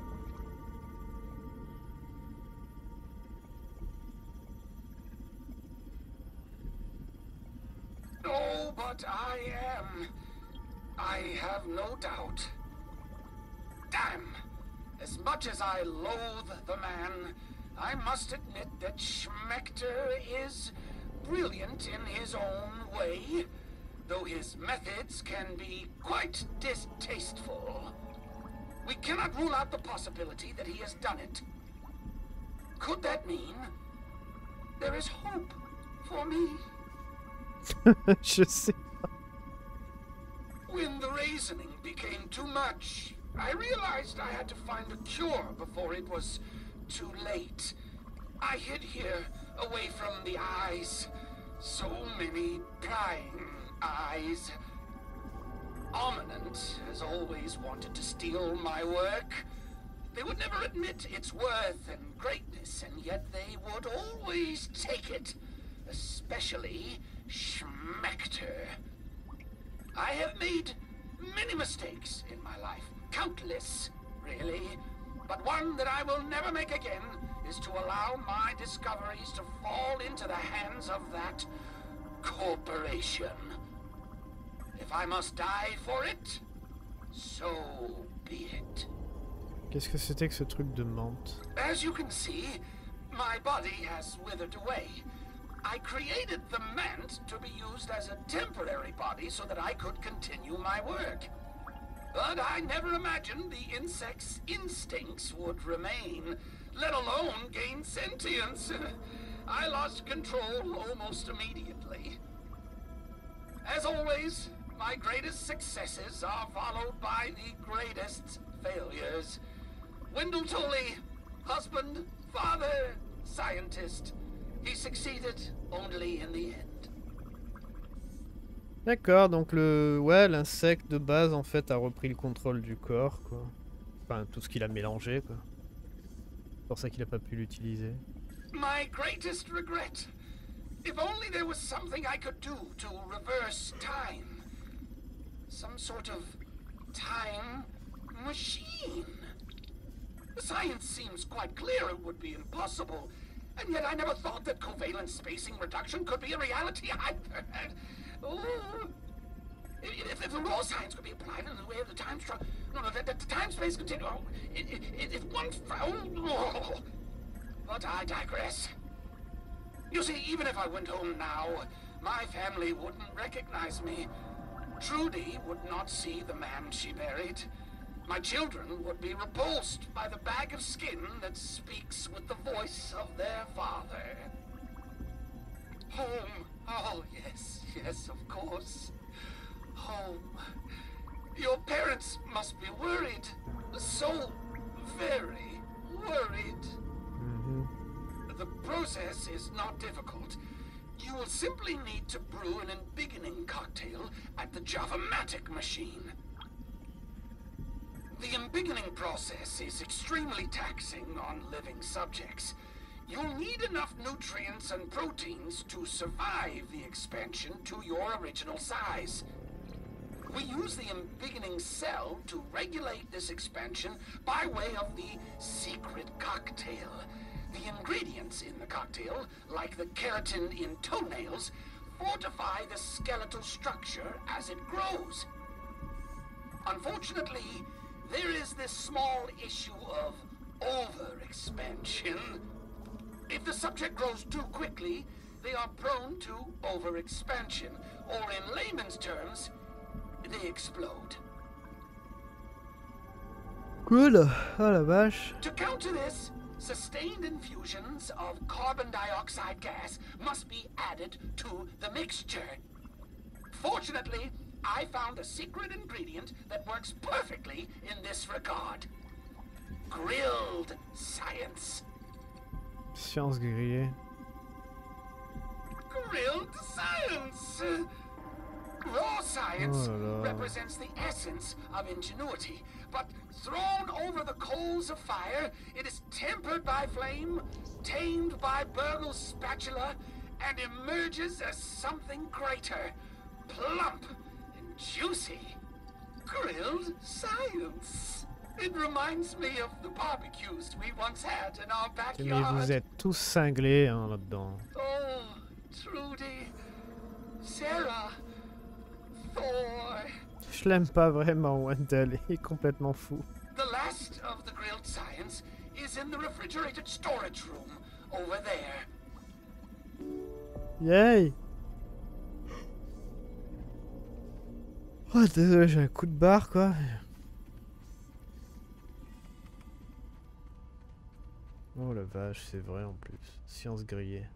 Oh, but I am. I have no doubt. Damn! As much as I loathe the man, I must admit that Schmechter is brilliant in his own way, though his methods can be quite distasteful. We cannot rule out the possibility that he has done it. Could that mean there is hope for me? Je sais. When the reasoning became too much, I realized I had to find a cure before it was too late. I hid here, away from the eyes. So many prying eyes. Armament has always wanted to steal my work. They would never admit its worth and greatness, and yet they would always take it. Especially Schmechter. I have made many mistakes in my life. Countless, really. But one that I will never make again is to allow my discoveries to fall into the hands of that corporation. If I must die for it, so be it. Qu'est-ce que c'était que ce truc de menthe? As you can see, my body has withered away. I created the mant to be used as a temporary body so that I could continue my work. But I never imagined the insect's instincts would remain, let alone gain sentience. I lost control almost immediately. As always, my greatest successes are followed by the greatest failures. Wendell Tully, husband, father, scientist. He succeeded only in the end. D'accord, donc le... Ouais, l'insecte de base, en fait, a repris le contrôle du corps, quoi. Enfin, tout ce qu'il a mélangé, quoi. C'est pour ça qu'il a pas pu l'utiliser. My greatest regret. If only there was something I could do to reverse time. Some sort of time machine. The science seems quite clear it would be impossible. And yet I never thought that covalent spacing reduction could be a reality either. Oh, if, if the raw science could be applied in the way of the time struggle, no, no, the, the time-space continuum. Oh, if one found, oh, but I digress. You see, even if I went home now, my family wouldn't recognize me. Trudy would not see the man she buried. My children would be repulsed by the bag of skin that speaks with the voice of their father. Home. Oh, yes, yes, of course. Home. Your parents must be worried. So very worried. Mm-hmm. The process is not difficult. You will simply need to brew an embiggening cocktail at the Java-Matic machine. The embiggening process is extremely taxing on living subjects. You'll need enough nutrients and proteins to survive the expansion to your original size. We use the embiggening cell to regulate this expansion by way of the secret cocktail. The ingredients in the cocktail, like the keratin in toenails, fortify the skeletal structure as it grows. Unfortunately, there is this small issue of overexpansion. If the subject grows too quickly, they are prone to overexpansion, or in layman's terms, they explode. Cool. Oh la vache. To counter this, sustained infusions of carbon dioxide gas must be added to the mixture. Fortunately, I found a secret ingredient that works perfectly in this regard. Grilled science. Science grillée. Grilled science! Raw science Oh, represents the essence of ingenuity, but thrown over the coals of fire, it is tempered by flame, tamed by Burgle's spatula, and emerges as something greater, plump and juicy. Grilled science. It reminds me of the barbecues we once had in our Mais backyard. vous êtes tous cinglés hein, là-dedans. Oh, Trudy, Sarah, Thor. Je l'aime pas vraiment, Wendell. Il est complètement fou. The last of the grilled science is in the refrigerated storage room over there. Yay! Oh, désolé, j'ai un coup de barre, quoi. Oh la vache, c'est vrai en plus. Science grillée.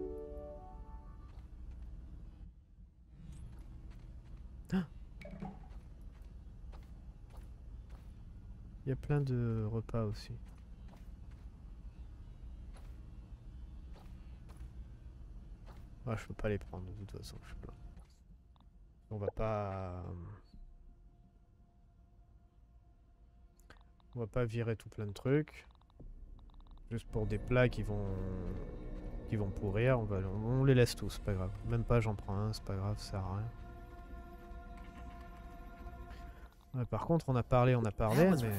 Ah! Il y a plein de repas aussi. Ah, je peux pas les prendre de toute façon. Je peux pas. On va pas... On va pas virer tout plein de trucs. Juste pour des plats qui vont... qui vont pourrir. On, va... on les laisse tous, c'est pas grave. Même pas j'en prends un, c'est pas grave, ça sert à rien. Ouais, par contre, on a parlé, on a parlé, mais...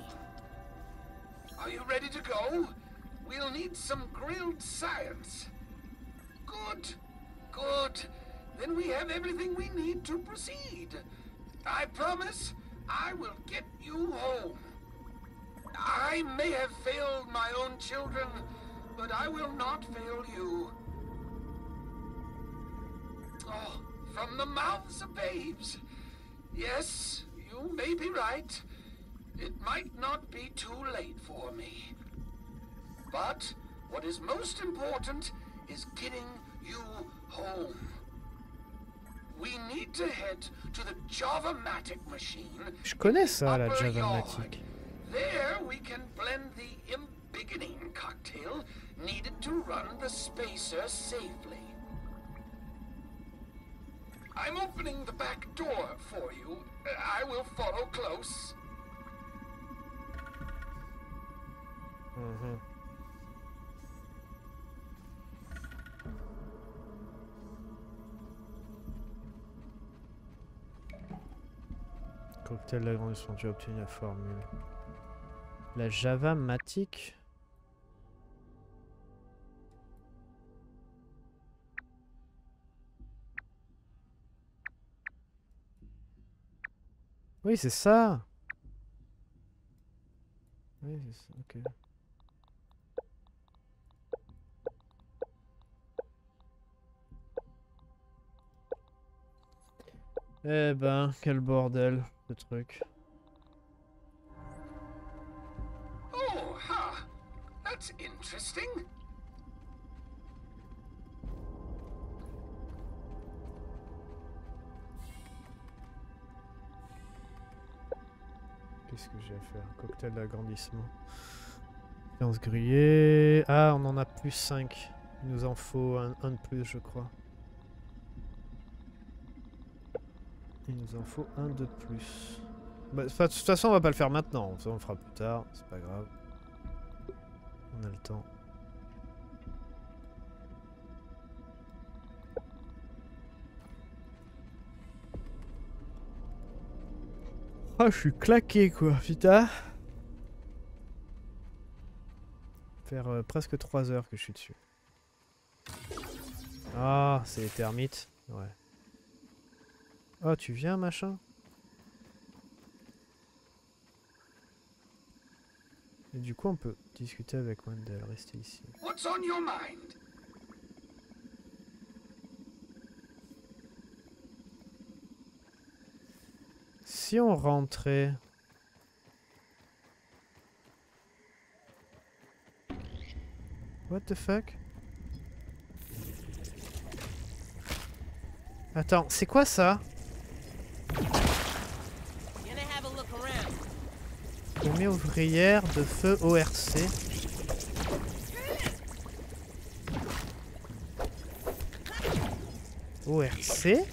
Are you ready to go? We'll need some grilled science. Good, good. Then we have everything we need to proceed. I promise I will get you home. I may have failed my own children, but I will not fail you. Oh, from the mouths of babes. Yes, you may be right. It might not be too late for me. But what is most important is getting you home. We need to head to the Java-Matic machine. Je connais ça, la Java-Matic. There we can blend the embiggening cocktail needed to run the spacer safely. I'm opening the back door for you. I will follow close. Mm-hmm. Cocktail d'agrandissement, tu as obtenu la formule. La Java-Matic. Oui, c'est ça. Oui, c'est ça, ok. Eh ben, quel bordel, ce truc. That's interesting. Qu'est-ce que j'ai à faire? Cocktail d'agrandissement. Viande grillée. Ah, on en a plus cinq. Il nous en faut un, un de plus, je crois. Il nous en faut un de plus. Bah, de toute façon, on va pas le faire maintenant. On le fera plus tard. C'est pas grave. On a le temps. Ah, je suis claqué quoi, putain. Faire euh, presque trois heures que je suis dessus. Ah, c'est les termites. Ouais. Oh, tu viens, machin? Et du coup, on peut discuter avec Wendell. Rester ici. What's on your mind? Si on rentrait... What the fuck? Attends, c'est quoi ça? Armée ouvrière de feu O R C. O R C?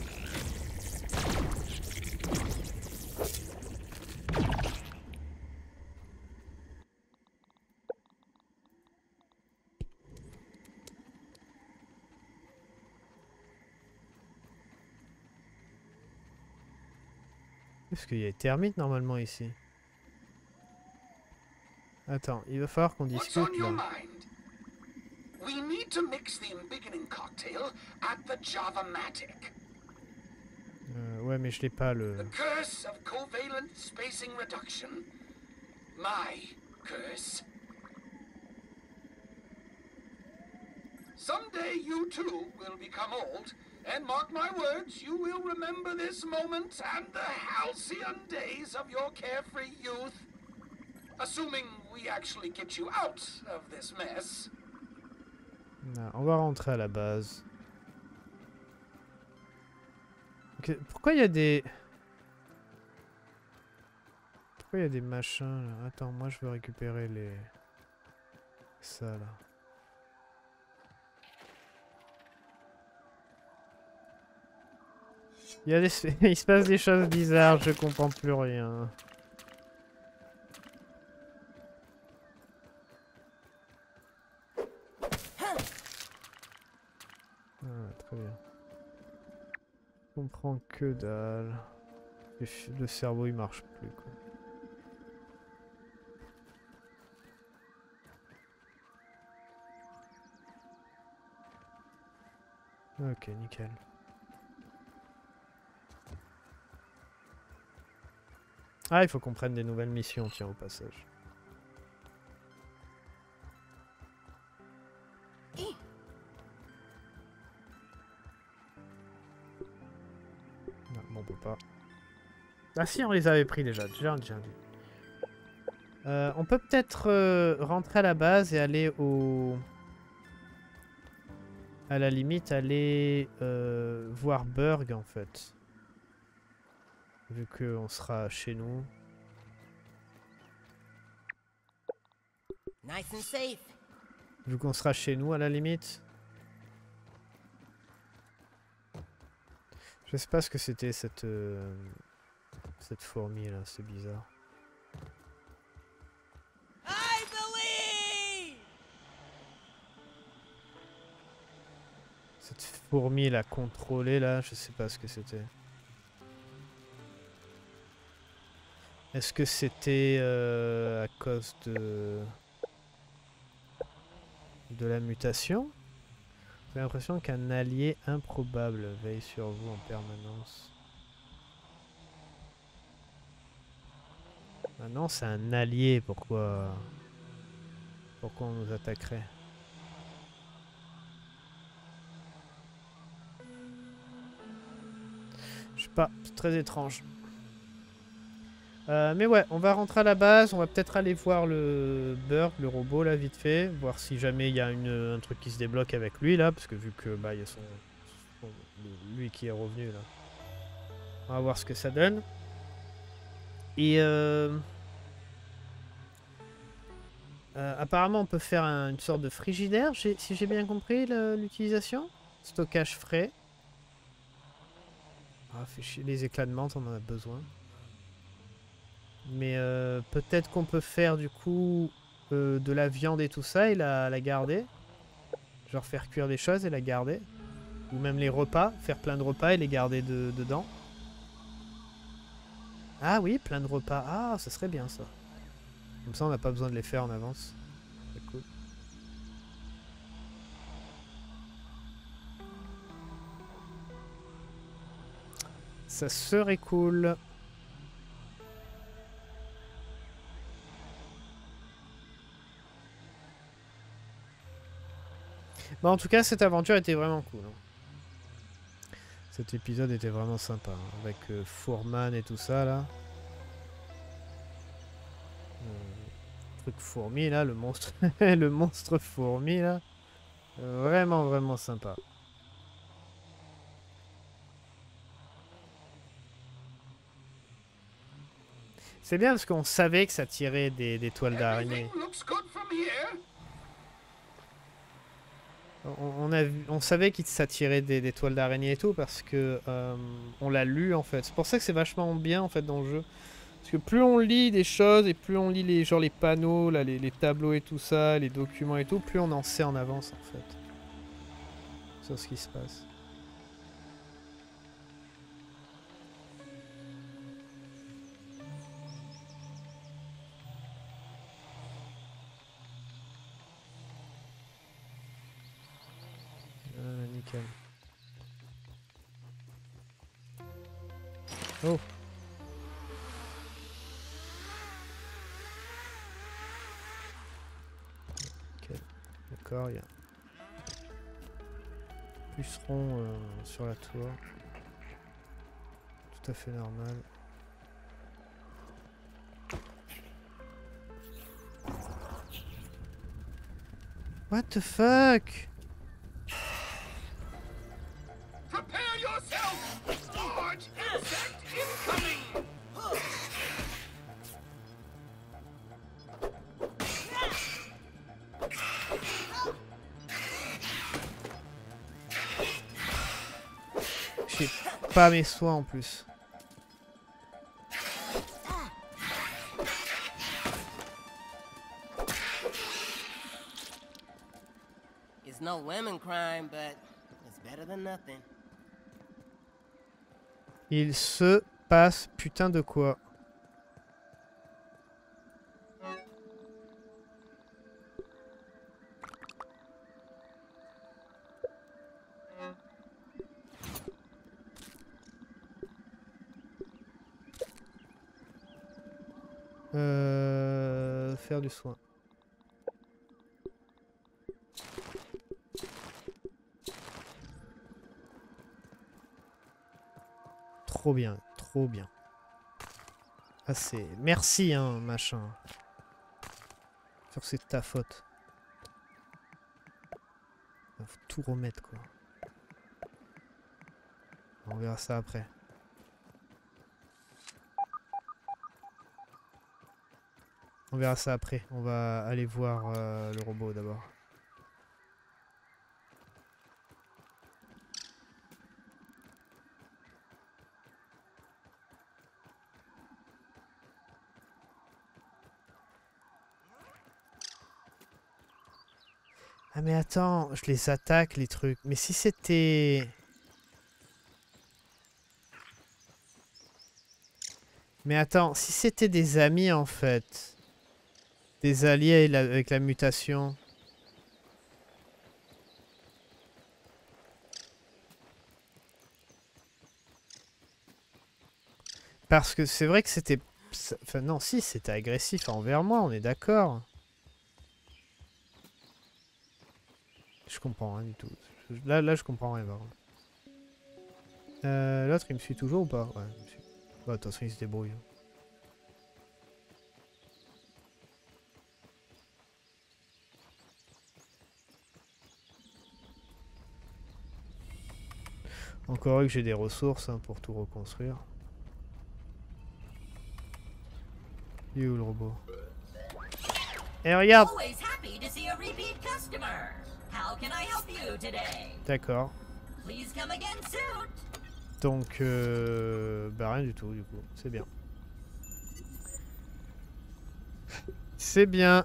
Parce qu'il y a des termites normalement ici. Attends, il va falloir qu'on discute là. We need to mix the embiggening cocktail at the Java-matic. Euh, ouais, mais je l'ai pas le... The curse of covalent spacing reduction. My curse. Someday you too will become old, and mark my words, you will remember this moment and the halcyon days of your carefree youth. Assuming we actually get you out of this mess. Non, on va rentrer à la base. Okay. Pourquoi il y a des... Pourquoi il y a des machins là? Attends, moi je veux récupérer les... Ça là. Il y a des... il se passe des choses bizarres, je comprends plus rien. Ah, très bien. Je comprends que dalle. Le cerveau il marche plus quoi. Ok, nickel. Ah, il faut qu'on prenne des nouvelles missions, tiens, au passage. Non, bon, on peut pas. Ah si, on les avait pris déjà, déjà, déjà. Euh, on peut peut-être euh, rentrer à la base et aller au... À la limite, aller euh, voir Burg, en fait. Vu qu'on sera chez nous. Nice and safe. Vu qu'on sera chez nous, à la limite. Je sais pas ce que c'était cette... Euh, cette fourmi, là. C'est bizarre. I believe. Cette fourmi, là, contrôlée, là. Je sais pas ce que c'était. Est-ce que c'était euh, à cause de... de la mutation? J'ai l'impression qu'un allié improbable veille sur vous en permanence. Ah non, c'est un allié, pourquoi... Pourquoi on nous attaquerait? Je sais pas, c'est très étrange. Euh, mais ouais, on va rentrer à la base. On va peut-être aller voir le Burg, le robot, là, vite fait. Voir si jamais il y a une, un truc qui se débloque avec lui, là. Parce que vu que, bah, il y a son, son... lui qui est revenu, là. On va voir ce que ça donne. Et... Euh... Euh, apparemment, on peut faire un, une sorte de frigidaire, si j'ai bien compris l'utilisation. Stockage frais. Ah, fait chier, les éclats de menthe, on en a besoin. Mais euh, peut-être qu'on peut faire du coup euh, de la viande et tout ça et la, la garder. Genre faire cuire des choses et la garder. Ou même les repas, faire plein de repas et les garder de, dedans. Ah oui, plein de repas. Ah, ça serait bien ça. Comme ça, on n'a pas besoin de les faire en avance. C'est cool. Ça serait cool. Bah, en tout cas, cette aventure était vraiment cool. Hein. Cet épisode était vraiment sympa. Hein, avec euh, Foreman et tout ça, là. Euh, truc fourmi, là. Le monstre, le monstre fourmi, là. Euh, vraiment, vraiment sympa. C'est bien parce qu'on savait que ça tirait des, des toiles d'araignée. On, on, a vu, on savait qu'il s'attirait des, des toiles d'araignée et tout parce que euh, on l'a lu en fait. C'est pour ça que c'est vachement bien en fait dans le jeu. Parce que plus on lit des choses et plus on lit les, genre les panneaux, là, les, les tableaux et tout ça, les documents et tout, plus on en sait en avance en fait. Sur ce qui se passe. Ah, nickel. Oh. Ok. D'accord, il y a puceron euh, sur la tour. Tout à fait normal. What the fuck? Prepare yourself! Large insect incoming! J'ai pas mes soins en plus. It's no women crime, but it's better than nothing. Il se passe putain de quoi? Euh, faire du soin. Trop bien, trop bien. Ah c'est... Merci hein, machin. Sur c'est de ta faute. Faut tout remettre quoi. On verra ça après. On verra ça après. On va aller voir euh, le robot d'abord. Ah mais attends, je les attaque les trucs. Mais si c'était... Mais attends, si c'était des amis en fait. Des alliés la, avec la mutation. Parce que c'est vrai que c'était... Enfin non, si, c'était agressif envers moi, on est d'accord. Je comprends rien du tout. Là, là je comprends rien. Euh, L'autre, il me suit toujours ou pas? Ouais, il me suit. Bah, de toute façon, il se débrouille. Encore que j'ai des ressources hein, pour tout reconstruire. Il est où le robot? Et regarde! D'accord. Donc, euh, bah rien du tout du coup, c'est bien. C'est bien.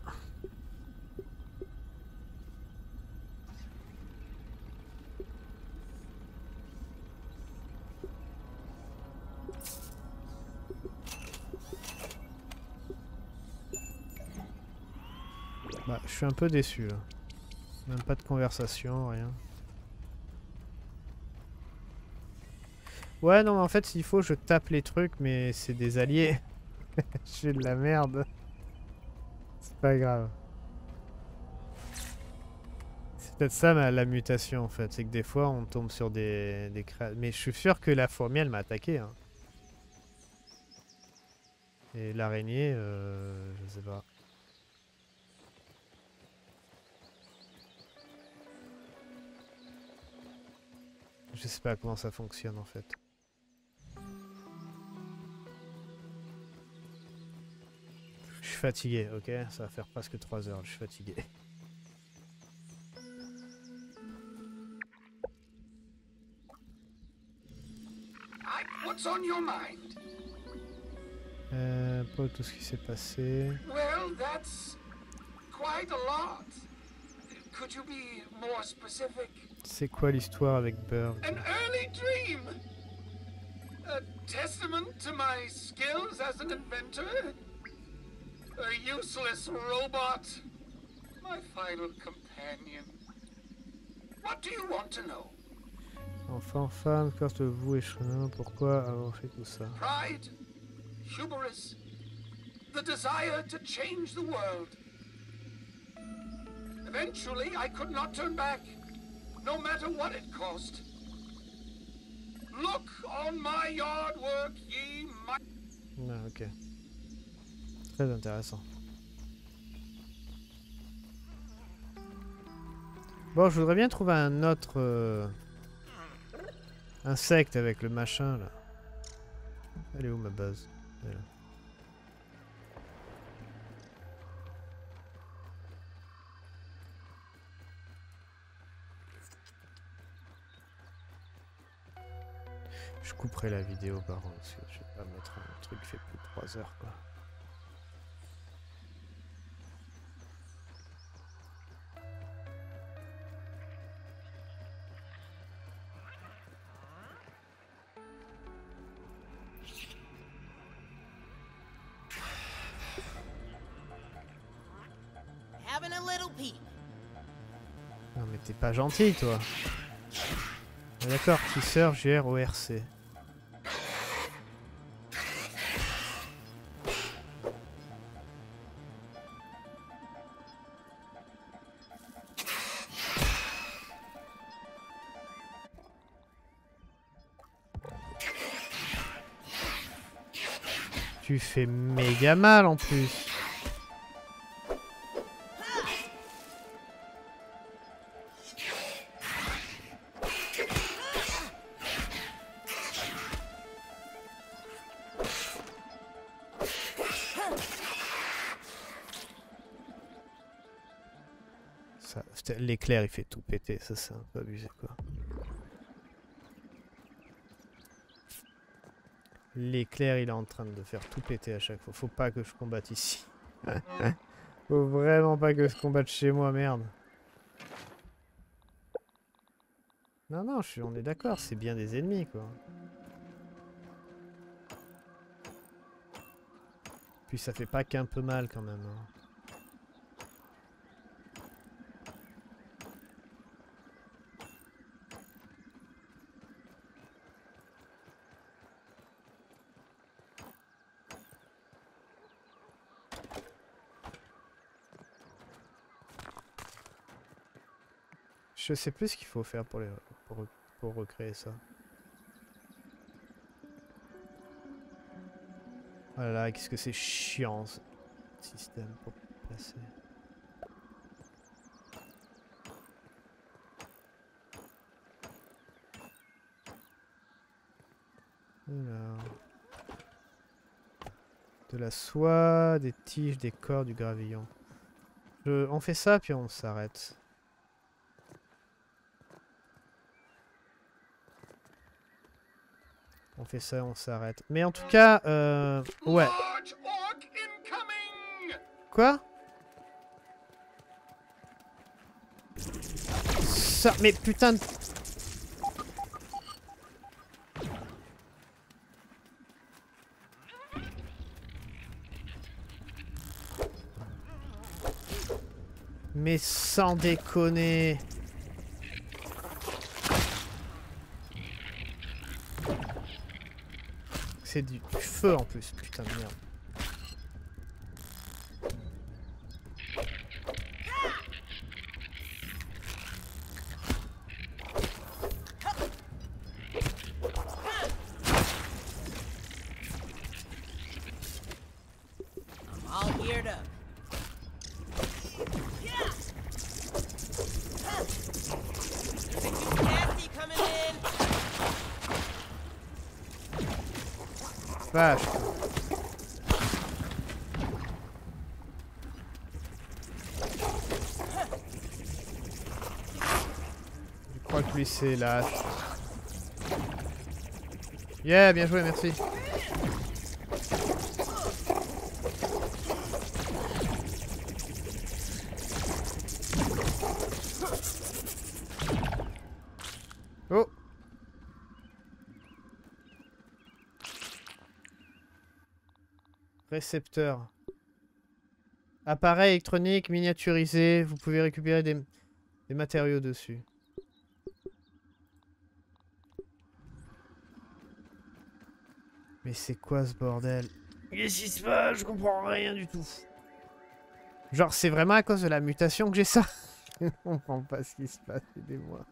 Bah, je suis un peu déçu là. Même pas de conversation, rien. Ouais, non, mais en fait, s'il faut, je tape les trucs, mais c'est des alliés. Je fais de la merde. C'est pas grave. C'est peut-être ça ma- la mutation en fait. C'est que des fois, on tombe sur des, des créatures. Mais je suis sûr que la fourmi, elle m'a attaqué. Hein. Et l'araignée, euh, je sais pas. Je sais pas comment ça fonctionne en fait. Je suis fatigué, ok? Ça va faire presque trois heures, je suis fatigué. What's on your mind? Euh, pas tout ce qui s'est passé. Well, that's quite a lot. Could you be more specific? C'est quoi l'histoire avec Burg? An early dream. A testament to my skills as an inventor. A useless robot. My final companion. What do you want to know? Enfant, femme, carte vous et chemin, pourquoi avoir fait tout ça? Pride, hubris, the desire to change the world. Eventually, I could not turn back, no matter what it cost. Look on my yard work, ye might. Ah, ok. Très intéressant. Bon, je voudrais bien trouver un autre euh, insecte avec le machin là. Elle est où ma base? Elle est là. Je couperai la vidéo par contre, parce que je vais pas mettre un truc qui fait plus de trois heures quoi. Having a little peep. Non mais t'es pas gentil toi. Ah, d'accord, tisseur G R O R C. Tu fais méga mal en plus. L'éclair il fait tout péter, ça c'est un peu abusé quoi. L'éclair il est en train de faire tout péter à chaque fois. Faut pas que je combatte ici. Faut vraiment pas que je combatte chez moi, merde. Non non, je suis, on est d'accord, c'est bien des ennemis quoi. Puis ça fait pas qu'un peu mal quand même. Hein. Je sais plus ce qu'il faut faire pour, les, pour, pour recréer ça. Oh là là, qu'est-ce que c'est chiant ce système pour placer. De la soie, des tiges, des corps, du gravillon. Je... On fait ça, puis on s'arrête. On fait ça, on s'arrête. Mais en tout cas, euh... ouais. Quoi? Ça, mais putain de... Mais sans déconner. C'est du, du feu en plus, putain de merde. Vache. Je crois que lui c'est lâche. Yeah, bien joué, merci. Oh. Récepteur. Appareil électronique miniaturisé. Vous pouvez récupérer des, des matériaux dessus. Mais c'est quoi ce bordel? Qu'est-ce qui se passe? Je comprends rien du tout. Genre c'est vraiment à cause de la mutation que j'ai ça? Je comprends pas ce qui se passe, aidez-moi.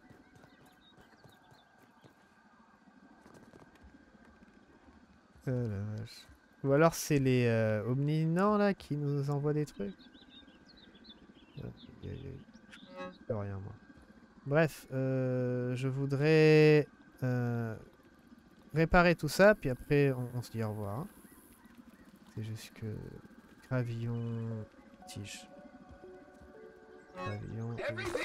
Oh la vache. Ou alors c'est les euh, omninants là qui nous envoient des trucs. Je sais rien moi. Bref, euh, je voudrais euh, réparer tout ça, puis après on, on se dit au revoir. Hein. C'est juste que gravillon, tige. Gravillon.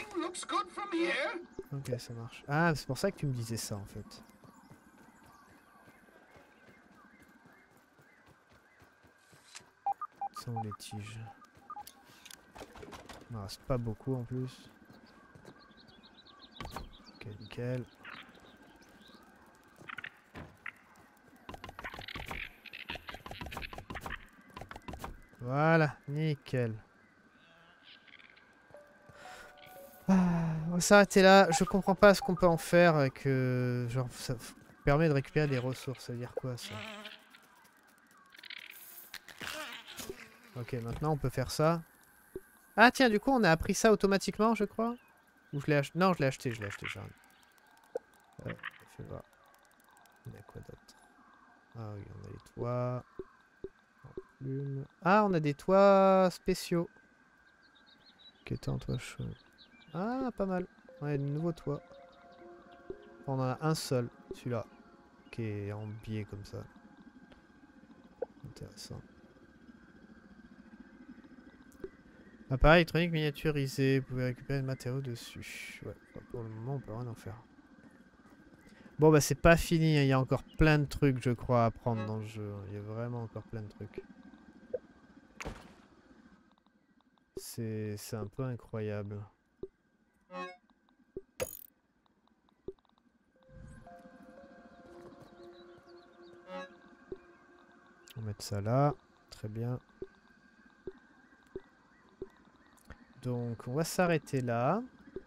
Ok, ça marche. Ah, c'est pour ça que tu me disais ça en fait. Sont les tiges. Il m'en reste pas beaucoup en plus. Ok, nickel. Voilà, nickel. Ah, on va s'arrêter là. Je comprends pas ce qu'on peut en faire avec... Euh, genre, ça permet de récupérer des ressources. Ça veut dire quoi ça? Ok, maintenant on peut faire ça. Ah tiens, du coup on a appris ça automatiquement, je crois. Ou je l'ai acheté? Non, je l'ai acheté, je l'ai acheté, Charles. Euh, fais voir. Il y a quoi d'autre? Ah oui, on a les toits. Plume. Ah, on a des toits spéciaux. Qui étaient en toit chaud. Ah, pas mal. Ouais, de nouveaux toits. On en a un seul, celui-là. Qui est en biais comme ça. Intéressant. Appareil électronique miniaturisé, vous pouvez récupérer le matériau dessus. Ouais, pour le moment on peut rien en faire. Bon bah c'est pas fini, hein. Il y a encore plein de trucs je crois à prendre dans le jeu. Il y a vraiment encore plein de trucs. C'est un peu incroyable. On va mettre ça là, très bien. Donc on va s'arrêter là.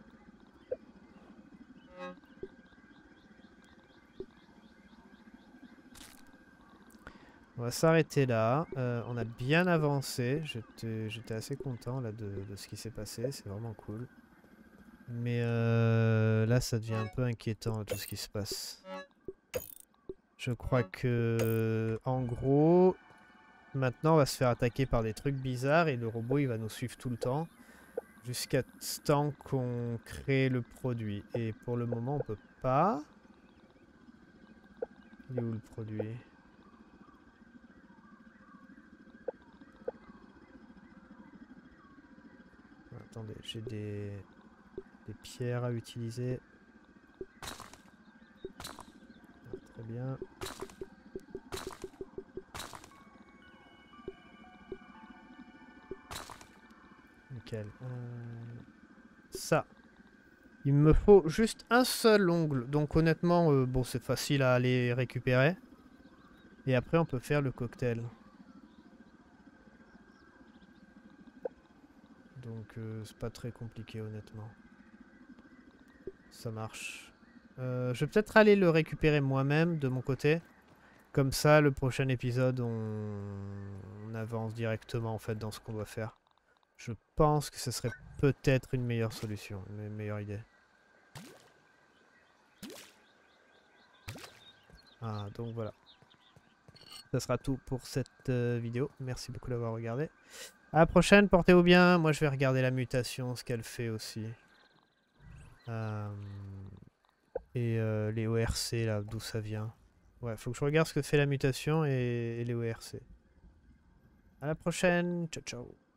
On va s'arrêter là. Euh, on a bien avancé. J'étais assez content là, de, de ce qui s'est passé. C'est vraiment cool. Mais euh, là, ça devient un peu inquiétant tout ce qui se passe. Je crois que, en gros, maintenant on va se faire attaquer par des trucs bizarres et le robot il va nous suivre tout le temps. Jusqu'à ce temps qu'on crée le produit. Et pour le moment, on peut pas. Il est où le produit? attendez, j'ai des... des pierres à utiliser. Très bien. Nickel. Euh, ça. Il me faut juste un seul ongle. Donc honnêtement, euh, bon, c'est facile à aller récupérer. Et après, on peut faire le cocktail. Donc euh, c'est pas très compliqué honnêtement. Ça marche. Euh, je vais peut-être aller le récupérer moi-même de mon côté. Comme ça, le prochain épisode, on... on avance directement en fait dans ce qu'on doit faire. Je pense que ce serait peut-être une meilleure solution, une meilleure idée. Ah, donc voilà. Ça sera tout pour cette euh, vidéo. Merci beaucoup d'avoir regardé. À la prochaine, portez-vous bien. Moi, je vais regarder la mutation, ce qu'elle fait aussi. Euh... Et euh, les O R C, là, d'où ça vient. Ouais, faut que je regarde ce que fait la mutation et, et les O R C. À la prochaine. Ciao, ciao.